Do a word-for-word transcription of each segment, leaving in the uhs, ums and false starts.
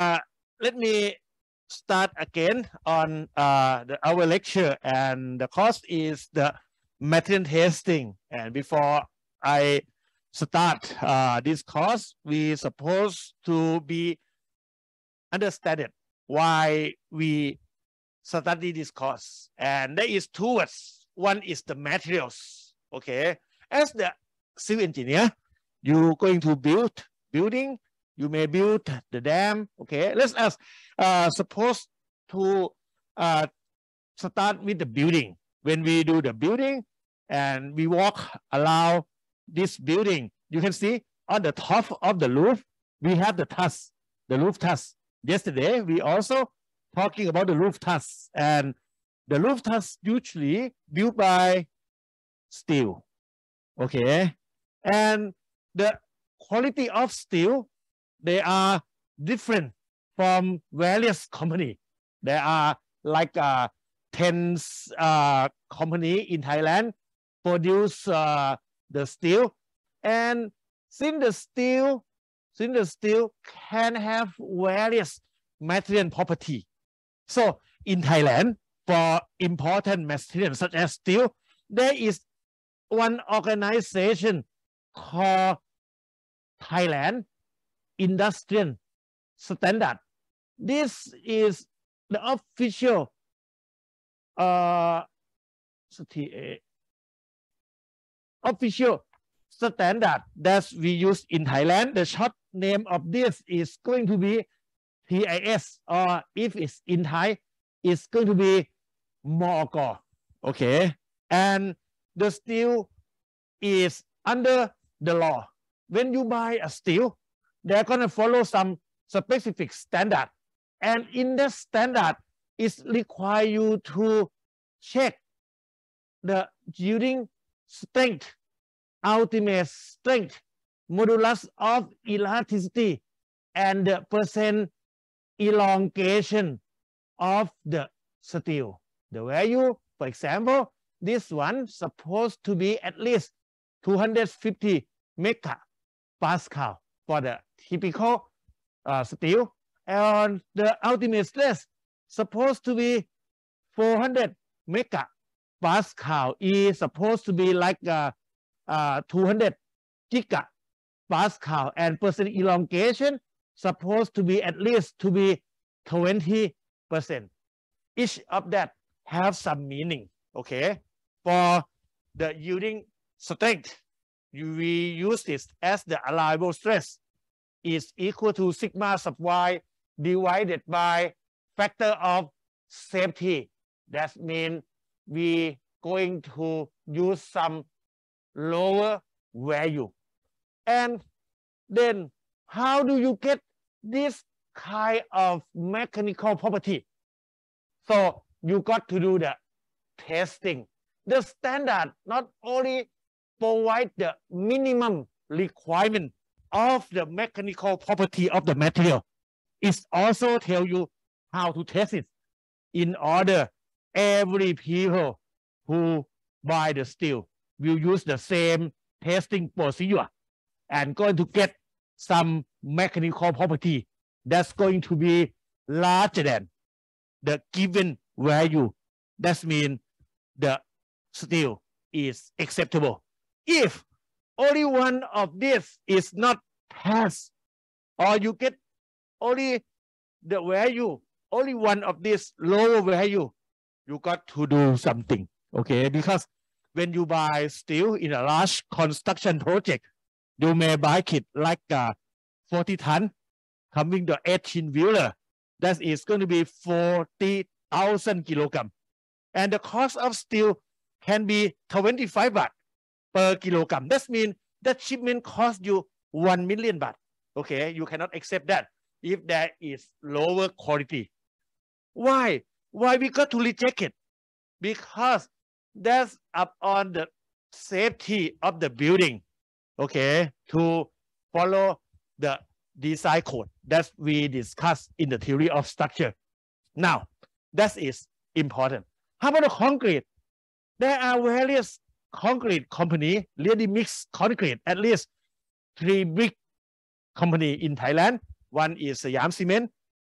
Uh, let me start again on uh, the, our lecture, and the course is the material testing. And before I start uh, this course, we supposed to be understand it, why we study this course. And there is two words. One is the materials. Okay, as the civil engineer, you're going to build building. You may build the dam. Okay, let's us uh, suppose to uh, start with the building. When we do the building and we walk around this building, you can see on the top of the roof we have the truss, the roof truss. Yesterday we also talking about the roof truss, and the roof truss usually built by steel. Okay, and the quality of steel, they are different from various company. There are like uh, ten uh, company in Thailand produce uh, the steel, and since the steel, since the steel can have various material property. So in Thailand, for important materials such as steel, there is one organization called Thailand Industrial Standard. This is the official uh, official standard that we use in Thailand. The short name of this is going to be T I S, or if it's in Thai, it's going to be M O G. Okay, and the steel is under the law. When you buy a steel, they're going to follow some specific standard, and in that standard, it requires you to check the yielding strength, ultimate strength, modulus of elasticity, and the percent elongation of the steel. The value, for example, this one supposed to be at least two hundred fifty megapascal for the typical uh, steel, and the ultimate stress supposed to be four hundred megapascal, is supposed to be like uh, uh, two hundred gigapascal, and percent elongation supposed to be at least to be twenty percent. Each of that have some meaning. Okay, for the yielding strength, we use this as the allowable stress is equal to sigma sub y divided by factor of safety. That means we going to use some lower value. And then how do you get this kind of mechanical property? So you got to do the testing. The standard not only provide the minimum requirement of the mechanical property of the material, it also tell you how to test it. In order, every people who buy the steel will use the same testing procedure and going to get some mechanical property that's going to be larger than the given value. That means the steel is acceptable. If only one of this is not passed, or you get only the value, only one of this lower value, you got to do something. Okay, because when you buy steel in a large construction project, you may buy it like a forty ton coming to eighteen wheeler. That is going to be forty thousand kilograms. And the cost of steel can be twenty-five baht per kilogram. That means that shipment costs you one million baht. Okay, you cannot accept that if there is lower quality. Why? Why we got to reject it? Because that's up on the safety of the building. Okay, to follow the design code that we discussed in the theory of structure. Now, that is important. How about the concrete? There are various concrete company, ready mix concrete, at least three big company in Thailand. One is Siam Cement,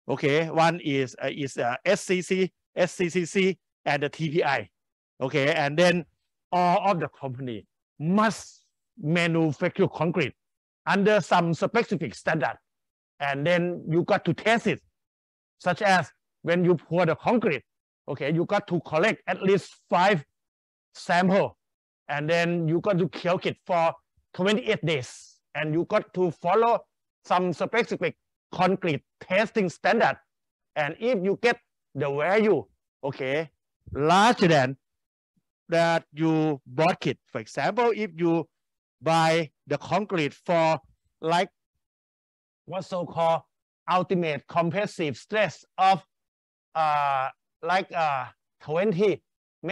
Okay, one is uh, is uh, S C C, S C C C, and the T P I. Okay, and then all of the company must manufacture concrete under some specific standard, and then you got to test it, such as when you pour the concrete. Okay, you got to collect at least five samples, and then you got to cook it for twenty-eight days, and you got to follow some specific concrete testing standard. And if you get the value, okay, larger than that you bought it. For example, if you buy the concrete for like what's so-called ultimate compressive stress of uh, like uh, twenty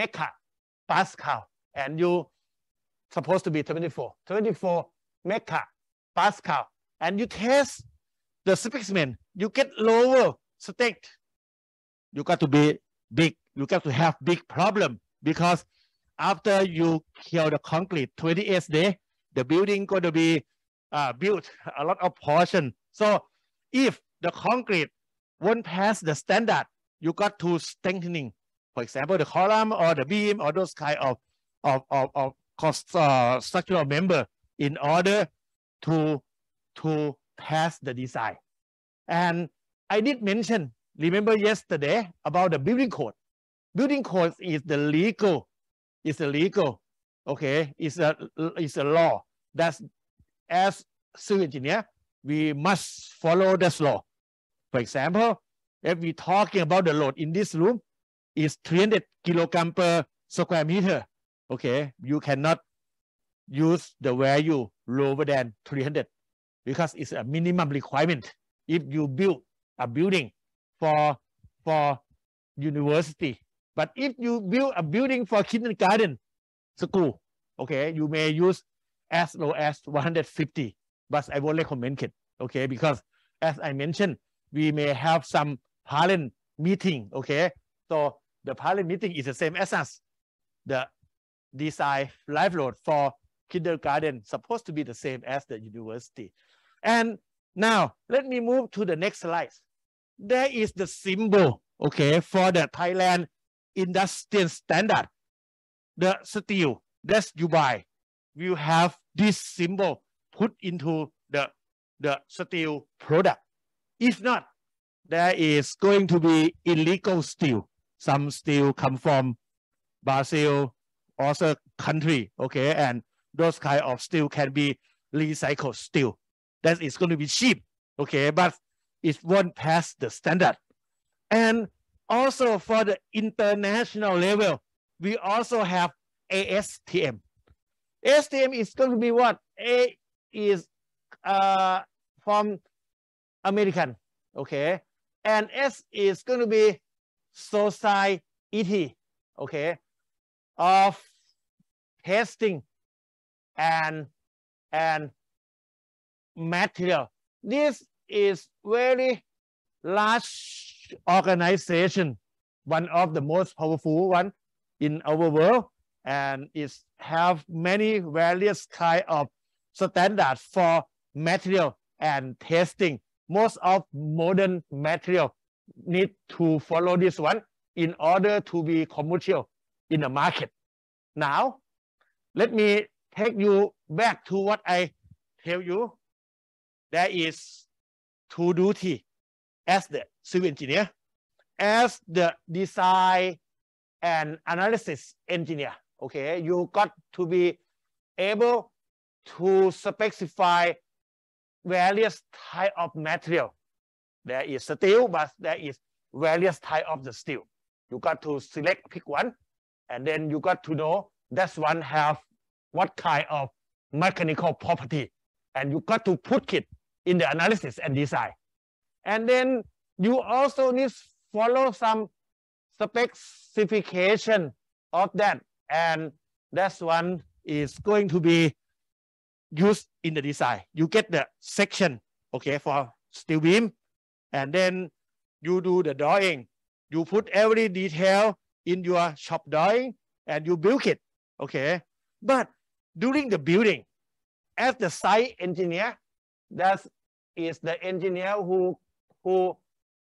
megapascal, and you supposed to be twenty-four, twenty-four megapascal, and you test the specimen, you get lower state, you got to be big, you got to have big problem, because after you kill the concrete twenty-eight days, the building going to be uh, built a lot of portion. So if the concrete won't pass the standard, you got to strengthening, for example, the column or the beam or those kind of of of, of cost, uh, structural member in order to to pass the design. And I did mention, remember yesterday about the building code. Building code is the legal, is the legal, okay, is a is a law. That's, as civil engineer, we must follow this law. For example, if we're talking about the load in this room is three hundred kilogram per square meter, okay, you cannot use the value lower than three hundred, because it's a minimum requirement if you build a building for for university. But if you build a building for kindergarten school, okay, you may use as low as one hundred fifty, but I won't recommend it, okay, because as I mentioned, we may have some parent meeting, okay, so the parent meeting is the same as us. The design live load for kindergarten supposed to be the same as the university. And now let me move to the next slide. There is the symbol, okay, for the Thailand industrial standard. The steel that you buy will have this symbol put into the, the steel product. If not, there is going to be illegal steel. Some steel come from Brazil, also country, okay, and those kind of steel can be recycled steel. That is going to be cheap, okay, but it won't pass the standard. And also for the international level, we also have A S T M. A S T M is going to be what? A is uh, from American, okay, and S is going to be Society, okay, of testing and and material. This is very large organization, one of the most powerful one in our world, and it have many various kind of standards for material and testing. Most of modern material need to follow this one in order to be commercial in the market. Now, let me take you back to what I tell you. There is two duty as the civil engineer, as the design and analysis engineer. Okay, you got to be able to specify various type of material. There is steel, but there is various type of the steel. You got to select, pick one, and then you got to know that one have what kind of mechanical property, and you got to put it in the analysis and design. And then you also need to follow some specification of that, and that one is going to be used in the design. You get the section, okay, for steel beam, and then you do the drawing. You put every detail in your shop drawing, and you build it, okay. But during the building, as the site engineer, that is the engineer who who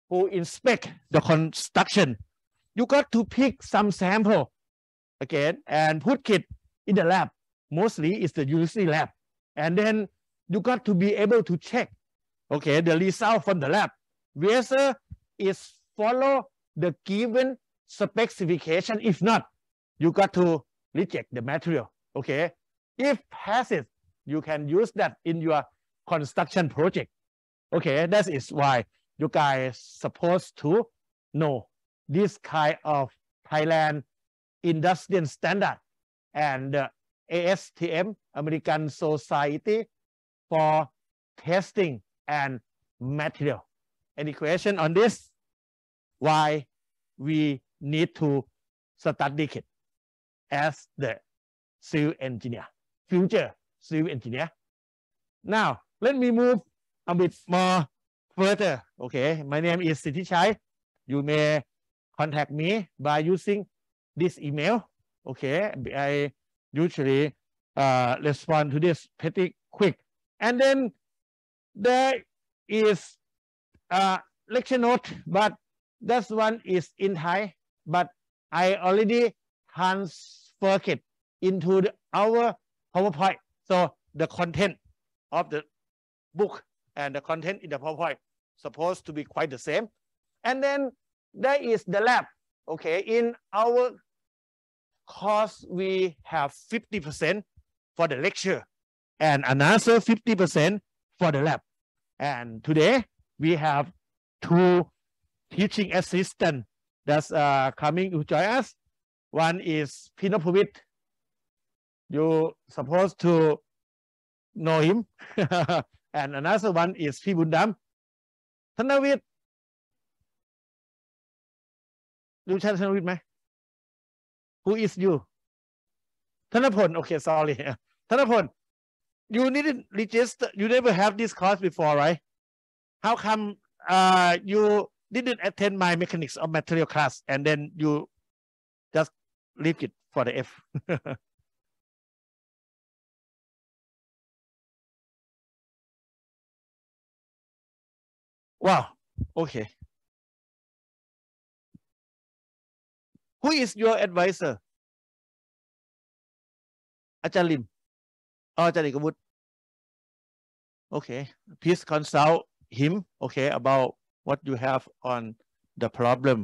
who inspect the construction, you got to pick some sample again and put it in the lab. Mostly it's the university lab. And then you got to be able to check, okay, the result from the lab. Whether is follow the given specification. If not, you got to reject the material, okay? If passes, you can use that in your construction project. Okay, that is why you guys supposed to know this kind of Thailand industrial standard and uh, A S T M, American Society for Testing and Material. Any question on this? Why we need to study it as the civil engineer, future civil engineer. Now, let me move a bit more further. Okay, my name is Sithichai. You may contact me by using this email. Okay, I usually uh, respond to this pretty quick. And then there is a lecture note, but that one is in Thai, but I already transferred it into the, our PowerPoint. So the content of the book and the content in the PowerPoint supposed to be quite the same. And then there is the lab. Okay, in our course, we have fifty percent for the lecture and another fifty percent for the lab. And today we have two teaching assistants that's uh, coming to join us. One is Pinopavit. You supposed to know him. And another one is Phi Bundam. Thanavit. รู้ชัด Thanavit ไหม Who is you? Thanapon. Okay, sorry. Thanapon, you didn't register. You never have this course before, right? How come uh, you didn't attend my mechanics of material class and then you just leave it for the F? Wow. Okay. Who is your advisor? อาจารย์ลิม อ๋ออาจารย์เอกวุฒิ Okay, please consult him, okay, about what you have on the problem.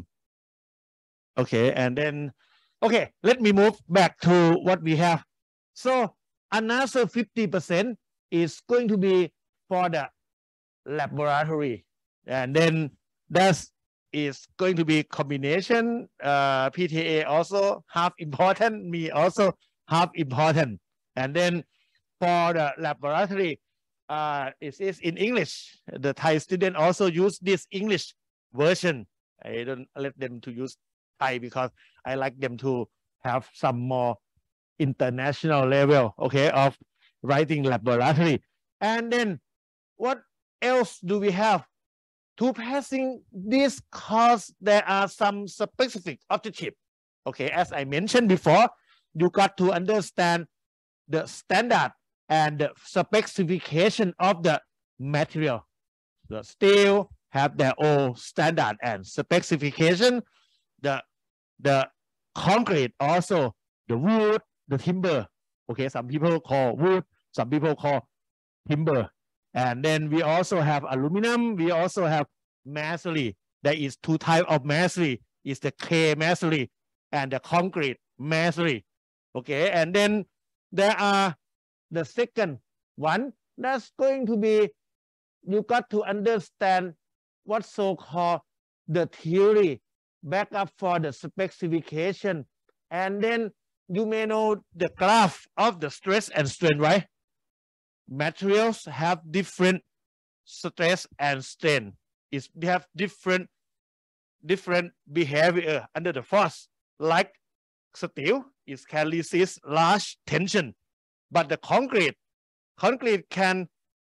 Okay, and then, okay, let me move back to what we have. So another fifty percent is going to be for the laboratory. And then that is going to be combination. Uh, P T A also half important, me also half important. And then for the laboratory, uh, it is in English. The Thai student also use this English version. I don't let them to use Thai because I like them to have some more international level, okay, of writing laboratory. And then what else do we have? To passing this course, there are some specific objectives. Okay, as I mentioned before, you got to understand the standard and the specification of the material. The steel have their own standard and specification. The, the concrete also, the wood, the timber. Okay, some people call wood, some people call timber. And then we also have aluminum. We also have masonry. There is two types of masonry. It's the clay masonry and the concrete masonry. Okay, and then there are the second one that's going to be, you got to understand what so-called the theory backup for the specification. And then you may know the graph of the stress and strain, right? Materials have different stress and strain. It's, they have different different behavior under the force. Like steel, it can resist large tension, but the concrete, concrete can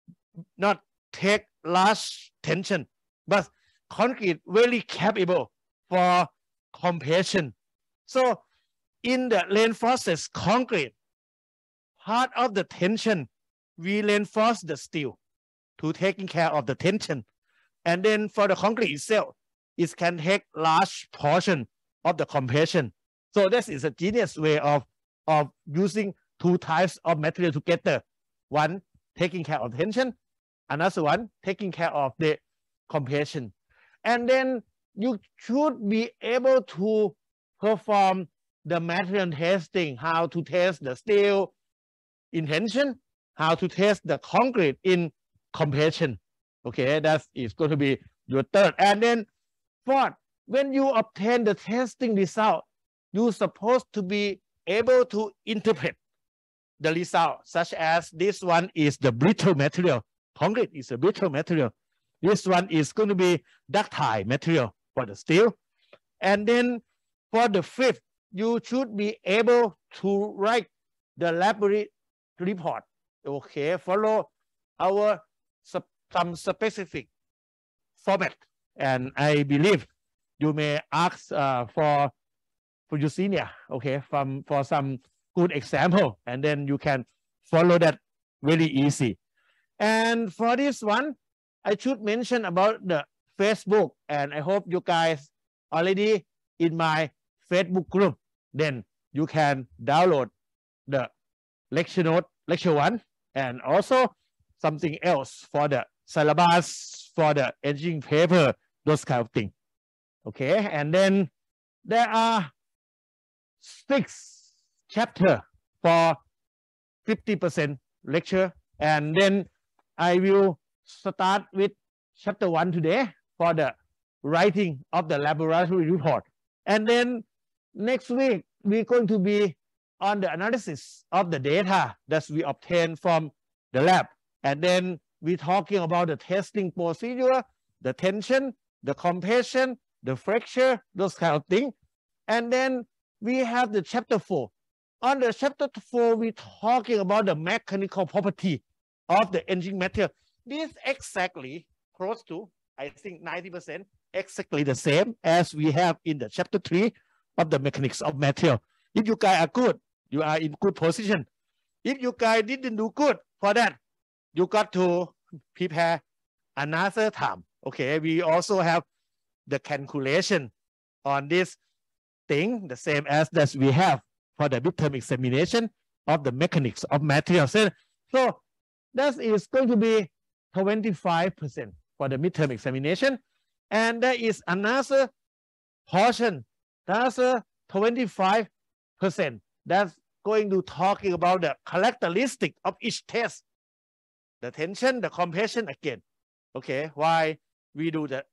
not take large tension, but concrete very capable for compression. So in the reinforced concrete, part of the tension, we reinforce the steel to taking care of the tension. And then for the concrete itself, it can take large portion of the compression. So this is a genius way of, of using two types of material together. One taking care of tension, another one taking care of the compression. And then you should be able to perform the material testing, how to test the steel in tension, how to test the concrete in compression. Okay, that is going to be your third. And then fourth, when you obtain the testing result, you're supposed to be able to interpret the result, such as this one is the brittle material. Concrete is a brittle material. This one is going to be ductile material for the steel. And then for the fifth, you should be able to write the laboratory report. Okay, follow our some specific format. And I believe you may ask uh, for for your senior, okay, from for some good example, and then you can follow that very easy. And for this one, I should mention about the Facebook, and I hope you guys already in my Facebook group. Then you can download the lecture note, lecture one, and also something else for the syllabus, for the engineering paper, those kind of things. Okay, and then there are six chapters for fifty percent lecture, and then I will start with chapter one today for the writing of the laboratory report. And then next week, we're going to be on the analysis of the data that we obtain from the lab. And then we're talking about the testing procedure, the tension, the compression, the fracture, those kind of things. And then we have the chapter four. On the chapter four, we're talking about the mechanical property of the engineering material. This exactly close to, I think, ninety percent, exactly the same as we have in the chapter three of the mechanics of material. If you guys are good, you are in good position. If you guys didn't do good for that, you got to prepare another time. Okay, we also have the calculation on this thing, the same as that we have for the midterm examination of the mechanics of materials. So that is going to be twenty-five percent for the midterm examination. And there is another portion, that's a twenty-five percent. That's going to talking about the characteristic of each test. The tension, the compression again. Okay, why we do the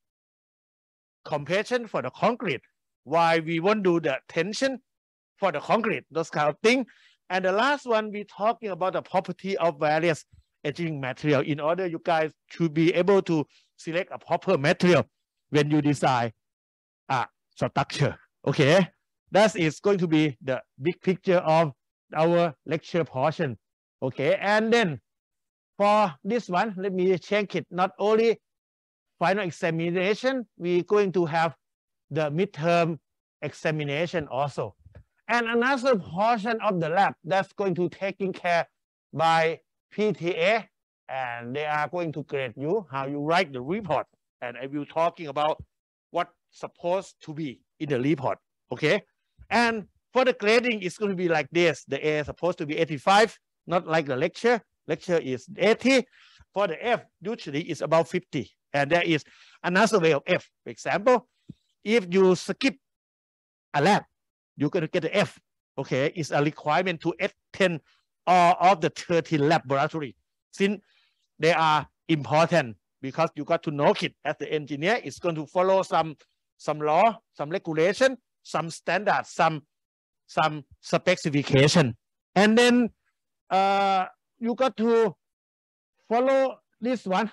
compression for the concrete, why we won't do the tension for the concrete, those kind of things. And the last one, we talking about the property of various engineering material in order you guys to be able to select a proper material when you design a structure. Okay, that is going to be the big picture of our lecture portion. Okay, and then for this one, let me check it. Not only final examination, we're going to have the midterm examination also. And another portion of the lab that's going to taken care by P T A, and they are going to grade you how you write the report. And I will talking about what's supposed to be in the report. Okay. And for the grading, it's going to be like this. The A is supposed to be eighty-five, not like the lecture. Lecture is eighty. For the F, usually it's about fifty. And there is another way of F. For example, if you skip a lab, you're going to get the F. Okay, it's a requirement to attend all of the thirty laboratory. Since they are important because you got to know it as the engineer, it's going to follow some some law, some regulation, some standards, some some specification. And then uh, you got to follow this one.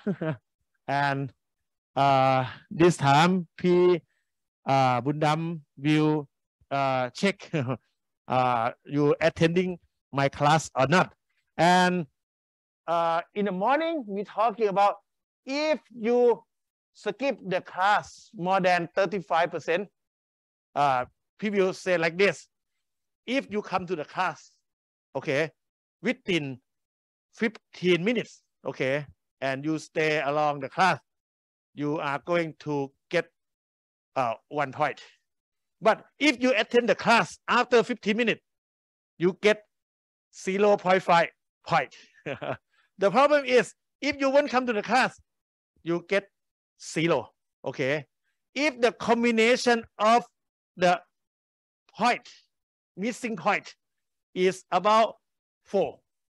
And uh, this time, P. Uh, Bundam will uh, check uh, you attending my class or not. And uh, in the morning, we're talking about if you skip the class more than thirty-five percent, uh, people say like this. If you come to the class, okay, within fifteen minutes, okay, and you stay along the class, you are going to get uh, one point. But if you attend the class after fifteen minutes, you get zero point five point. The problem is, if you won't come to the class, you get zero. Okay. If the combination of the point, missing point, is about four,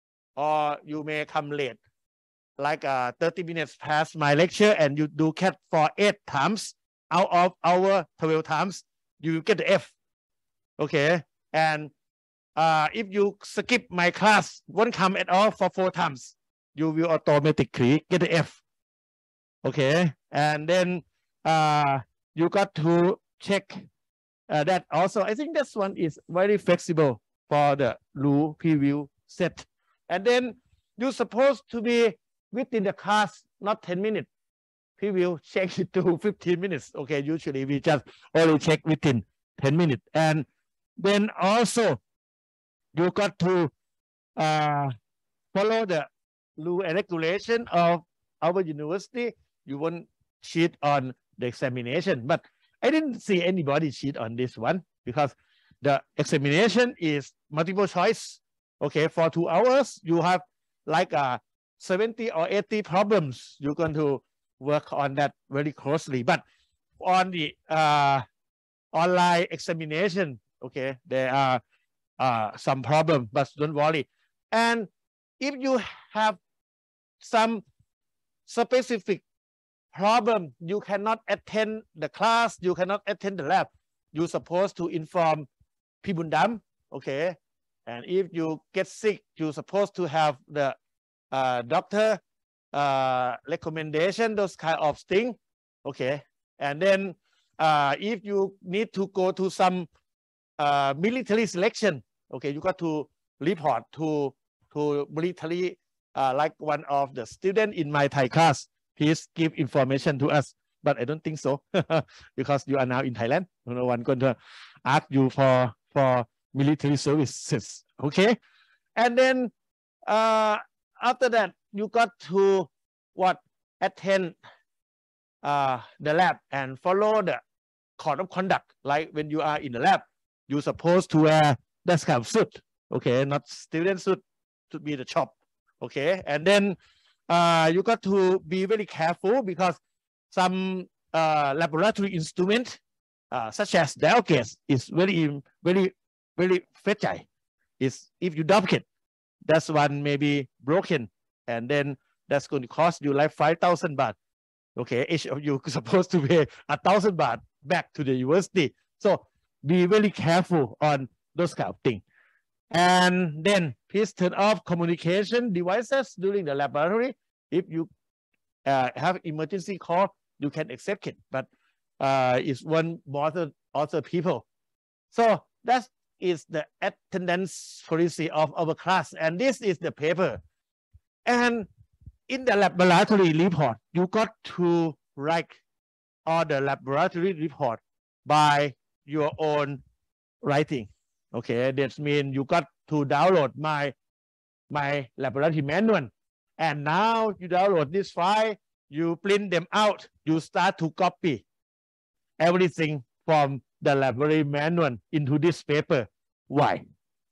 or you may come late, like uh, thirty minutes past my lecture, and you do cat for eight times out of our twelve times, you get the F. Okay. And uh, if you skip my class, won't come at all for four times, you will automatically get the F. Okay. And then uh, you got to check uh, that also. I think this one is very flexible for the rule preview set. And then you're supposed to be within the class, not ten minutes. Preview check it to fifteen minutes. Okay, usually we just only check within ten minutes. And then also you got to uh, follow the rule and regulation of our university. You won't cheat on the examination, but I didn't see anybody cheat on this one because the examination is multiple choice. Okay, for two hours, you have like uh, seventy or eighty problems. You're going to work on that very closely. But on the uh, online examination, okay, there are uh, some problems, but don't worry. And if you have some specific problem, you cannot attend the class, you cannot attend the lab, you're supposed to inform P. Bundam, okay? And if you get sick, you're supposed to have the uh, doctor uh, recommendation, those kind of things, okay? And then uh, if you need to go to some uh, military selection, okay, you got to report to, to military, uh, like one of the students in my Thai class. Please give information to us, but I don't think so because you are now in Thailand. No one going to ask you for for military services. Okay, and then uh, after that you got to what attend uh, the lab and follow the code of conduct. Like when you are in the lab, you're supposed to wear that kind of suit. Okay, not student suit, to be the shop. Okay, and then. Uh, you got to be very careful because some uh, laboratory instrument, uh, such as dial gauge, is very, very, very fragile. Is if you dump it, that's one may be broken, and then that's going to cost you like five thousand baht. Okay, each of you supposed to pay a thousand baht back to the university. So be very careful on those kind of things. And then please turn off communication devices during the laboratory. If you uh, have emergency call, you can accept it, but uh, it's one bother other people. So that is the attendance policy of our class, and this is the paper. And in the laboratory report, you got to write all the laboratory report by your own writing. Okay, that means you got to download my my laboratory manual, and now you download this file, you print them out, you start to copy everything from the laboratory manual into this paper. Why?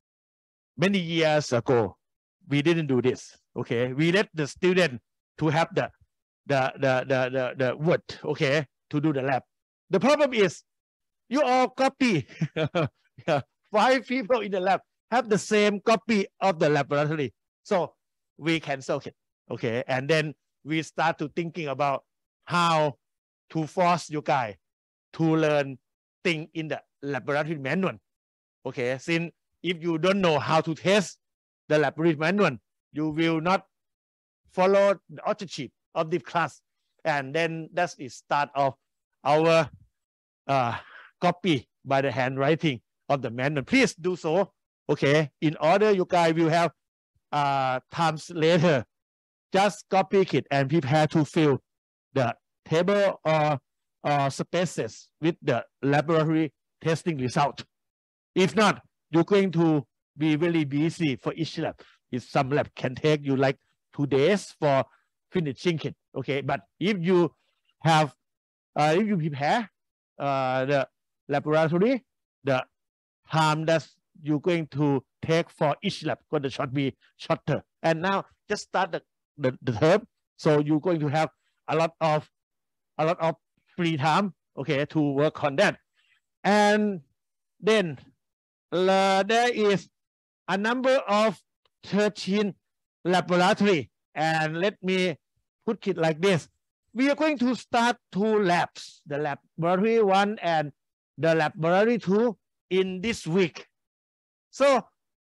Many years ago, we didn't do this. Okay, we let the student to have the the the the the, the word, okay, to do the lab. The problem is you all copy. Yeah. Five people in the lab have the same copy of the laboratory. So we cancel it, okay? And then we start to thinking about how to force you guys to learn things in the laboratory manual, okay? Since if you don't know how to test the laboratory manual, you will not follow the authorship of the class. And then that's the start of our uh, copy by the handwriting of the manual. Please do so, okay? In order you guys will have uh, times later, just copy it and prepare to fill the table or, or spaces with the laboratory testing result. If not, you're going to be really busy for each lab. If some lab can take you like two days for finishing it, okay? But if you have, uh, if you prepare uh, the laboratory, the time that you're going to take for each lab going to short be shorter. And now just start the, the, the term. So you're going to have a lot of a lot of free time, okay, to work on that. And then uh, there is a number of thirteen laboratory. And let me put it like this. We are going to start two labs, the laboratory one and the laboratory two in this week. So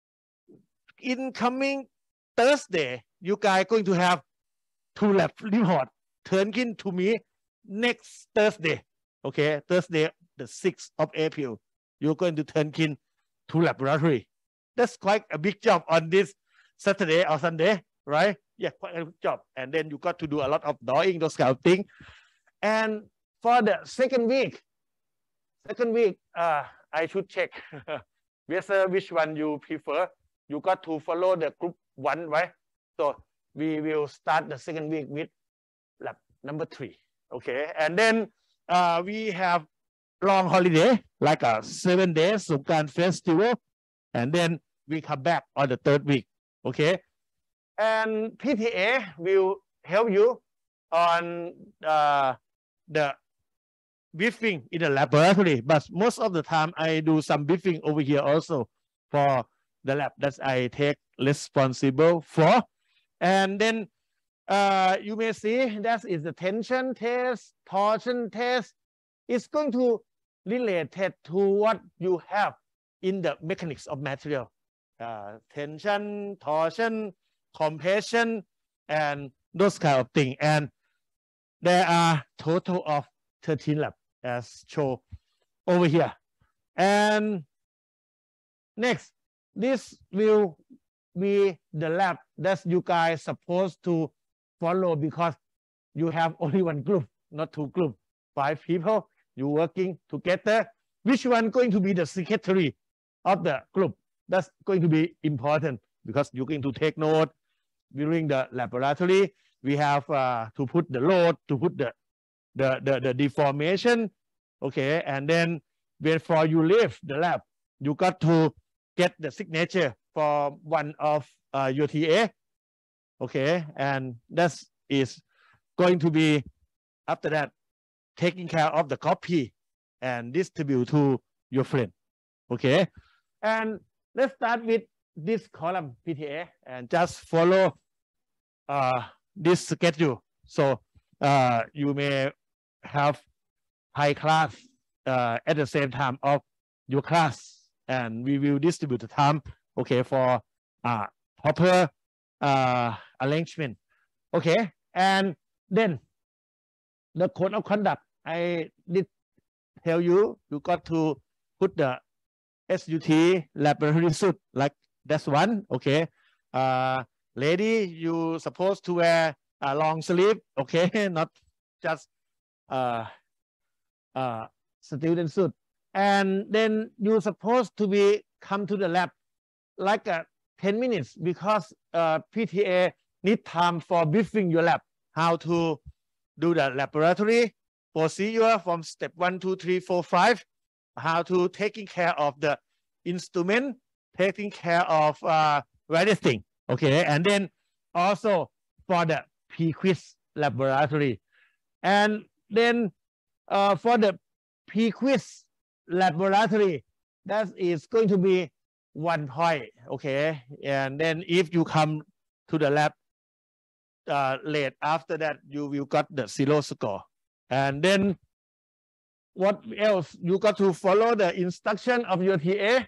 in coming Thursday, you guys are going to have two lab report turned in to me next Thursday. Okay, Thursday, the sixth of April, you're going to turn in to laboratory. That's quite a big job on this Saturday or Sunday, right? Yeah, quite a big job. And then you got to do a lot of drawing, those kind of things. And for the second week, second week, uh, I should check whether which one you prefer. You got to follow the group one, right? So we will start the second week with lab number three. Okay, and then uh, we have long holiday, like a seven days Songkran festival, and then we come back on the third week. Okay, and P T A will help you on uh, the briefing in the laboratory, but most of the time I do some briefing over here also for the lab that I take responsible for. And then uh, you may see that is the tension test, torsion test. It's going to relate to what you have in the mechanics of material. Uh, tension, torsion, compression, and those kind of things. And there are total of thirteen labs as shown over here. And next, this will be the lab that you guys supposed to follow because you have only one group, not two groups, five people, you working together. Which one going to be the secretary of the group? That's going to be important because you're going to take note during the laboratory. We have uh, to put the load, to put the, the, the, the deformation, okay? And then before you leave the lab, you got to get the signature for one of uh, your T A, okay? And that is going to be, after that, taking care of the copy and distribute to your friend, okay? And let's start with this column P T A and just follow uh, this schedule. So uh, you may have high class uh, at the same time of your class, and we will distribute the time, okay, for uh, proper uh, arrangement, okay? And then the code of conduct, I did tell you, you got to put the S U T laboratory suit, like that's one, okay? Uh, lady, you supposed to wear a long sleeve, okay? Not just uh, uh, student suit. And then you're supposed to be come to the lab like uh, ten minutes because uh, P T A need time for briefing your lab, how to do the laboratory procedure from step one, two, three, four, five, how to taking care of the instrument, taking care of uh, various things, okay? And then also for the P-quiz laboratory. And then uh, for the P-quiz laboratory, that is going to be one point, okay? And then if you come to the lab uh, late, after that, you will got the zero score. And then what else? You got to follow the instruction of your T A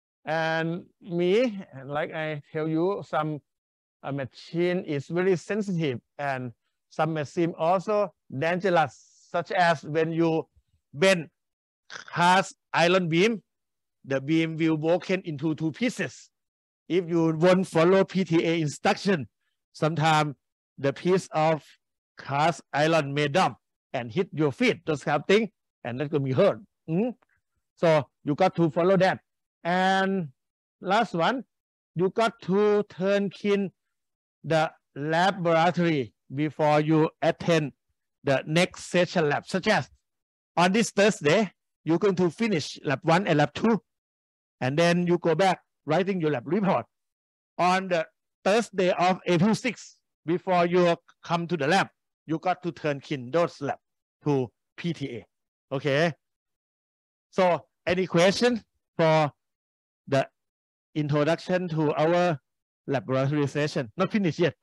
and me. And like I tell you, some uh, machine is very sensitive and some machine also dangerous, such as when you bend cast iron beam, the beam will broken into two pieces. If you won't follow P T A instruction, sometimes the piece of cast iron may dump and hit your feet, those kind of things, and that could be hurt. Mm-hmm. So you got to follow that. And last one, you got to turn in the laboratory before you attend the next session lab, such as On this Thursday, you're going to finish lab one and lab two, and then you go back writing your lab report. On the Thursday of April sixth, before you come to the lab, you got to turn in those lab to P T A. Okay. So, any question for the introduction to our laboratory session? Not finished yet.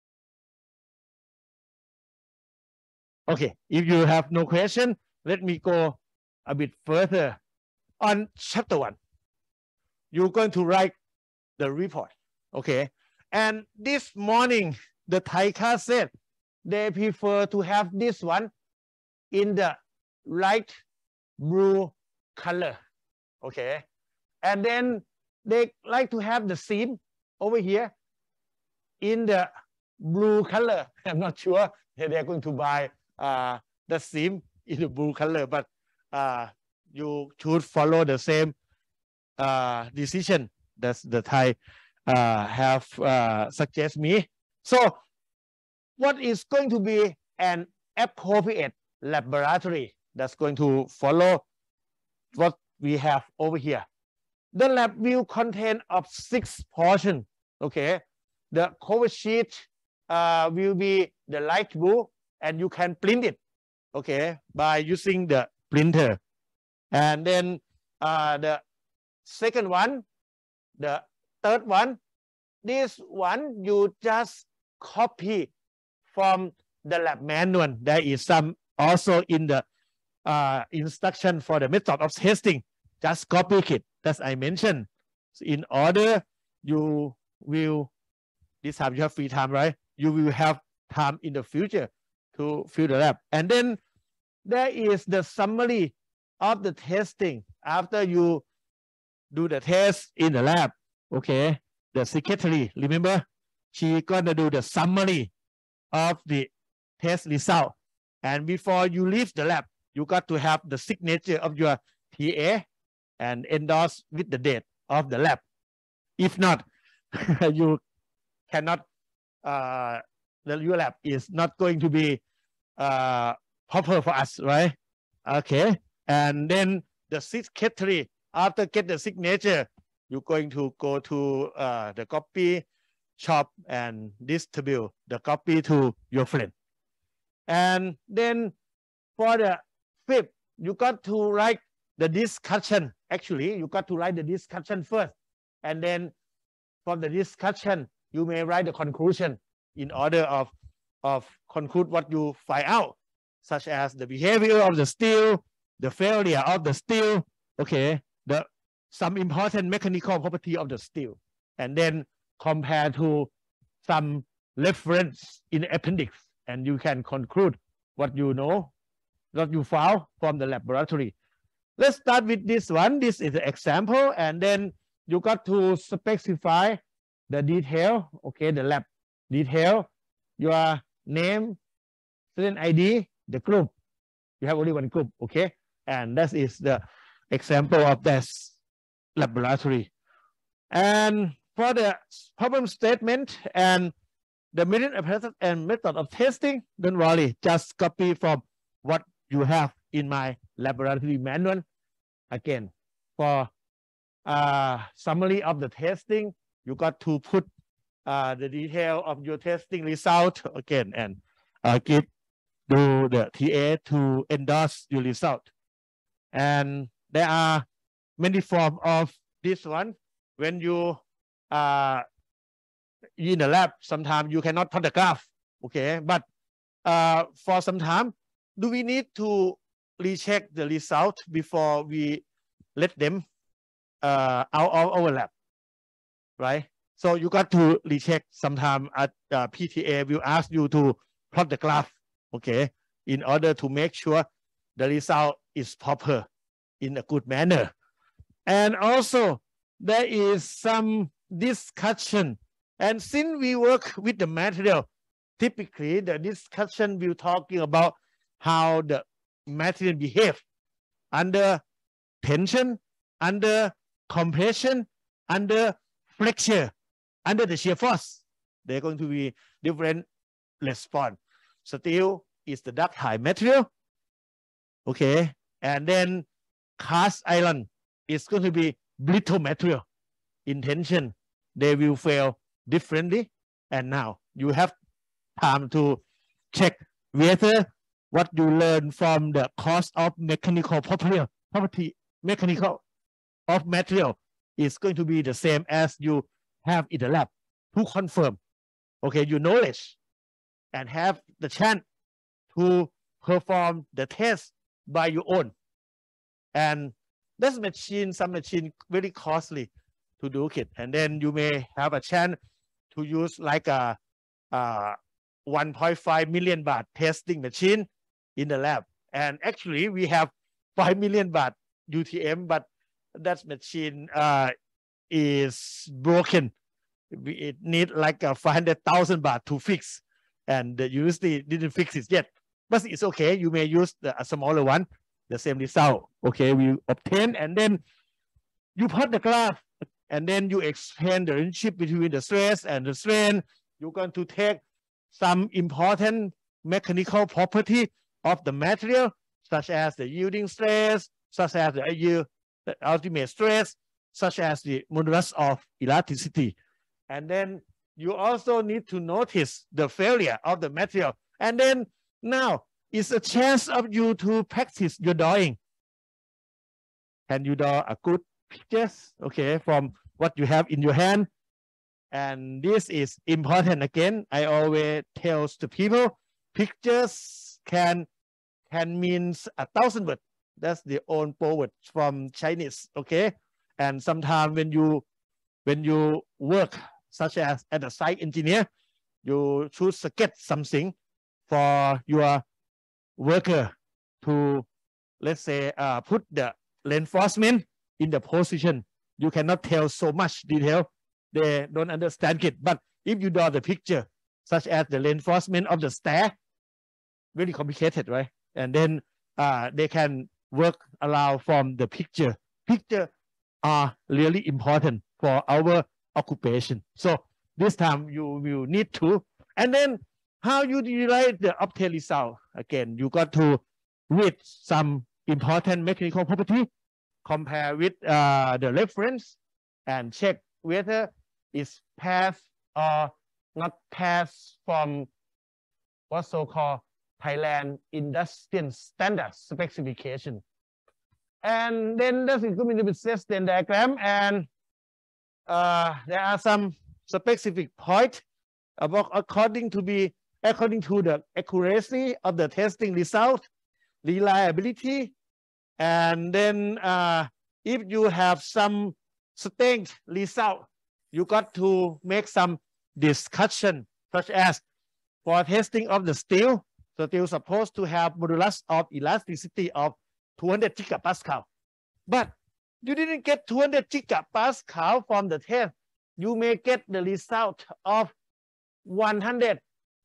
Okay. If you have no question, let me go a bit further. On chapter one, you're going to write the report. Okay. And this morning, the Thai class said they prefer to have this one in the light blue color. Okay. And then they like to have the seam over here in the blue color. I'm not sure they're going to buy uh, the seam in the blue color, but uh, you should follow the same uh, decision that the Thai uh, have uh, suggest me. So what is going to be an appropriate laboratory that's going to follow what we have over here? The lab will contain of six portions. Okay, the cover sheet uh, will be the light blue, and you can print it. Okay, by using the printer. And then uh, the second one, the third one, this one you just copy from the lab manual. There is some also in the uh, instruction for the method of testing. Just copy it, as I mentioned. So in order you will, this time you have free time, right? You will have time in the future to fill the lab. And then there is the summary of the testing after you do the test in the lab. Okay, the secretary, remember, she gonna do the summary of the test result. And before you leave the lab, you got to have the signature of your T A and endorse with the date of the lab. If not, you cannot, uh, the your lab is not going to be uh, proper for us, right? Okay. And then the secretary, after get the signature, you're going to go to uh, the copy shop and distribute the copy to your friend. And then for the fifth, you got to write the discussion. Actually, you got to write the discussion first. And then from the discussion, you may write the conclusion in order of, of conclude what you find out, such as the behavior of the steel, the failure of the steel, okay, the some important mechanical property of the steel, and then compare to some reference in the appendix, and you can conclude what you know, what you found from the laboratory. Let's start with this one. This is an example, and then you got to specify the detail, okay, the lab detail, your name, student I D, the group. You have only one group, okay? And that is the example of this laboratory. And for the problem statement and the method of, and method of testing, don't worry, just copy from what you have in my laboratory manual. Again, for uh, summary of the testing, you got to put uh, the detail of your testing result again and uh, give to the T A to endorse your result. And there are many forms of this one. When you uh, in the lab, sometimes you cannot plot the graph, okay? But uh, for some time, do we need to recheck the result before we let them uh, out of our lab, right? So you got to recheck sometime at uh, P T A will ask you to plot the graph, okay, in order to make sure the result is proper in a good manner. And also there is some discussion, and since we work with the material, typically the discussion will talking about how the material behave under tension, under compression, under flexure, under the shear force. They're going to be different response. Steel is the ductile material. Okay, and then cast iron is going to be brittle material. In tension, they will fail differently. And now you have time to check whether what you learn from the course of mechanical property, property mechanical of material is going to be the same as you have in the lab to confirm, okay, your knowledge and have the chance to perform the test by your own. And this machine, some machine very costly to do it. And then you may have a chance to use like a, a one point five million baht testing machine in the lab. And actually we have five million baht U T M, but that machine uh, is broken. It need like a five hundred thousand baht to fix. And the university didn't fix it yet. But it's okay. You may use the, a smaller one, the same result. Okay, we obtain, and then you put the graph, and then you explain the relationship between the stress and the strain. You're going to take some important mechanical property of the material, such as the yielding stress, such as the, yield, the ultimate stress, such as the modulus of elasticity. And then you also need to notice the failure of the material. And then now it's a chance of you to practice your drawing. Can you draw a good pictures, okay, from what you have in your hand? And this is important again. I always tell the people, pictures can can means a thousand words. That's the own word from Chinese, okay? And sometimes when you when you work, such as as a site engineer, you should get something for your worker to, let's say, uh, put the reinforcement in the position. You cannot tell so much detail. They don't understand it. But if you draw the picture, such as the reinforcement of the stair, very complicated, right? And then uh, they can work around from the picture. Picture are really important for our occupation. So this time you will need to. And then how you derive the obtained result? Again, you got to read some important mechanical property, compare with uh, the reference, and check whether it's passed or not passed from what's so-called Thailand Industrial Standard Specification. And then this is going to be the Venn diagram, and uh, there are some specific points about according to be according to the accuracy of the testing result, reliability, and then uh, if you have some strange result, you got to make some discussion, such as for testing of the steel, the steel is supposed to have modulus of elasticity of two hundred gigapascal, but you didn't get two hundred gigapascal from the test. You may get the result of one hundred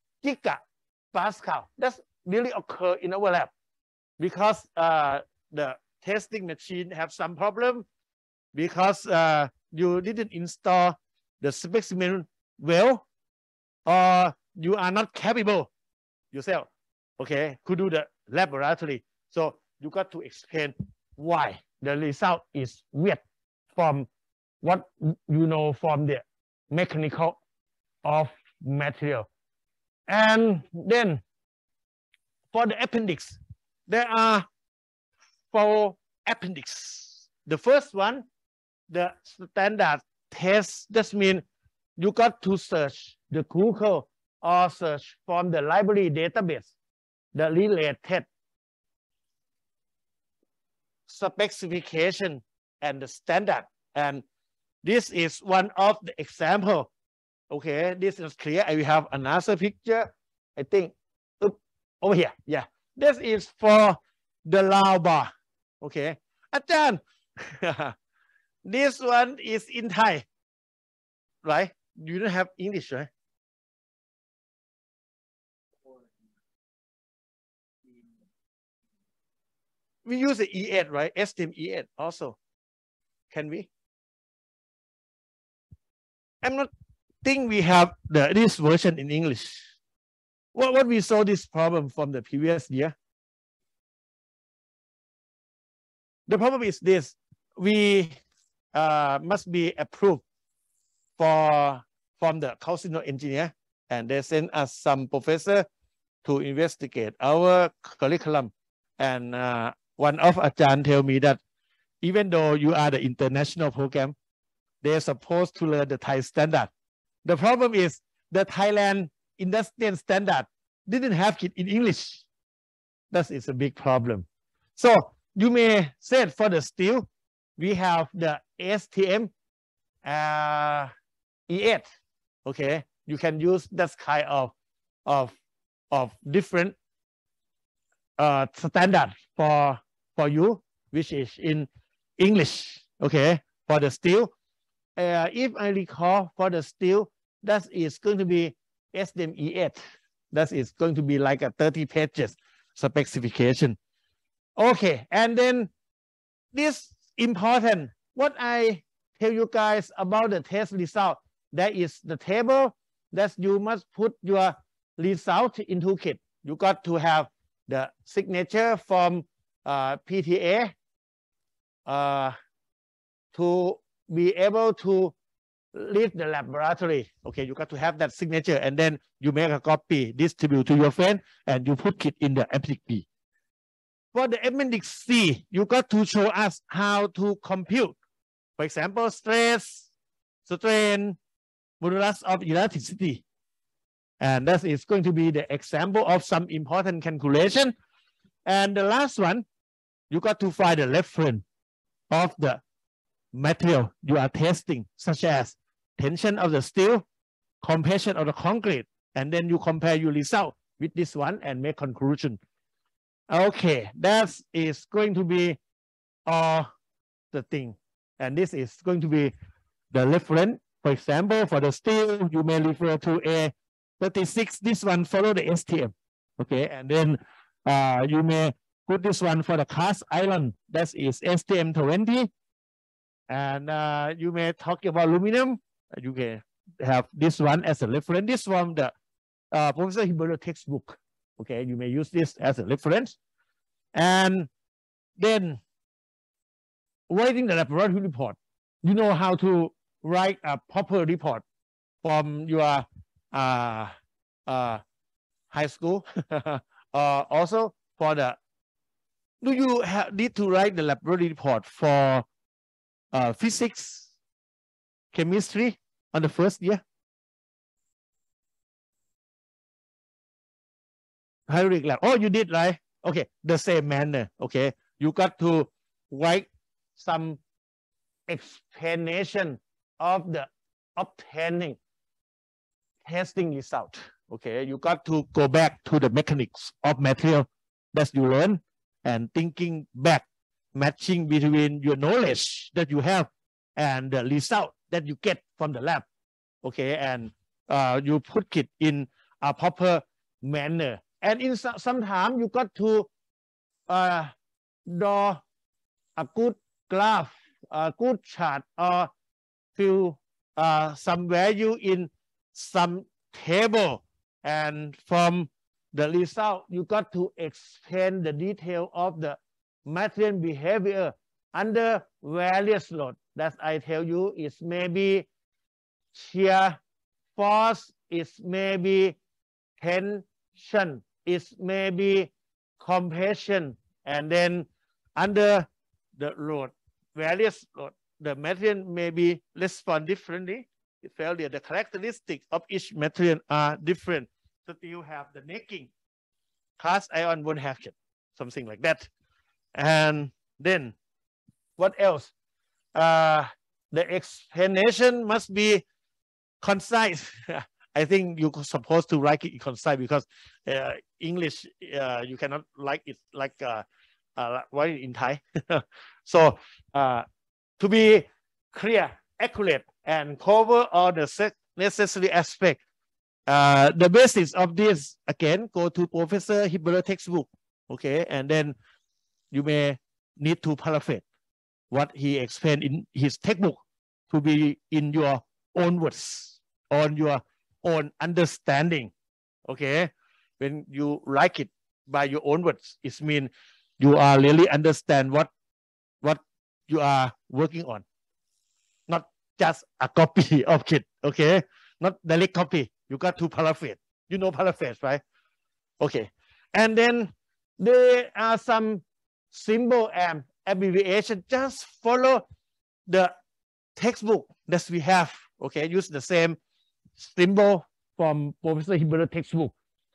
gigapascal. That's really occur in our lab because uh, the testing machine have some problem because uh, you didn't install the specimen well, or you are not capable yourself, okay, to do the laboratory. So you got to explain why the result is weird from what you know from the mechanical of material. And then for the appendix, there are four appendix. The first one, the standard test, that means you got to search the Google or search from the library database, the related specification and the standard. And this is one of the example. Okay, this is clear. I will have another picture. I think oops, over here. Yeah, this is for the round bar. Okay, Ajahn, this one is in Thai, right? You don't have English, right? We use the E eight, right? S T M E eight also. Can we? I'm not think we have the this version in English. What what we saw this problem from the previous year? The problem is this: we uh, must be approved for from the council of engineer, and they send us some professor to investigate our curriculum. And uh, one of Ajahn tell me that even though you are the international program, they're supposed to learn the Thai standard. The problem is the Thailand industrial standard didn't have it in English. That is a big problem. So you may say for the steel, we have the S T M uh, E eight. Okay, you can use that kind of of of different uh, standard for for you, which is in English. Okay, for the steel, uh, if I recall, for the steel, that is going to be S T M E eight. That is going to be like a thirty pages specification. Okay, and then this important. What I tell you guys about the test result, that is the table that you must put your result into kit. You got to have the signature from uh, P T A uh, to be able to leave the laboratory. Okay, you got to have that signature, and then you make a copy, distribute to your friend, and you put it in the appendix B. For the appendix C, you got to show us how to compute. For example, stress, strain, modulus of elasticity. And that is going to be the example of some important calculation. And the last one, you got to find the reference of the material you are testing, such as tension of the steel, compression of the concrete, and then you compare your result with this one and make conclusion. Okay, that is going to be all the thing. And this is going to be the reference. For example, for the steel, you may refer to A thirty-six. This one follow the S T M. Okay, and then uh, you may put this one for the cast iron. That is S T M twenty. And uh, you may talk about aluminum. You can have this one as a reference. This one, the uh, Professor Hibero textbook. Okay, you may use this as a reference. And then writing the laboratory report. You know how to write a proper report from your uh, uh, high school. uh, also, for the, do you have, need to write the laboratory report for uh, physics, chemistry on the first year? Hydraulic lab. Oh, you did, right? Okay, the same manner. Okay, you got to write some explanation of the obtaining testing result. Okay, you got to go back to the mechanics of material that you learn and thinking back, matching between your knowledge that you have and the result that you get from the lab. Okay, and uh, you put it in a proper manner. And in some, some time, you got to uh, draw a good graph, a good chart, or fill uh, some value in some table. And from the result, you got to explain the detail of the material behavior under various load. That I tell you is maybe shear force, is maybe tension, is maybe compression, and then under the load, various load, the material may be respond differently. Failure, the characteristics of each material are different. So you have the necking. Cast iron won't have it, something like that. And then what else? Uh, the explanation must be concise. I think you're supposed to write it concise because uh, English, uh, you cannot write it like uh, uh, write it in Thai. So uh, to be clear, accurate, and cover all the necessary aspects. Uh, the basis of this, again, go to Professor Hibero textbook. Okay, and then you may need to paraphrase what he explained in his textbook to be in your own words, on your own understanding. Okay, when you write it by your own words, it means you are really understand what you are working on, not just a copy of it, okay? Not direct copy. You got to paraphrase. You know paraphrase, right? Okay. And then there are some symbol and abbreviation. Just follow the textbook that we have. Okay, use the same symbol from Professor Hibbeler textbook.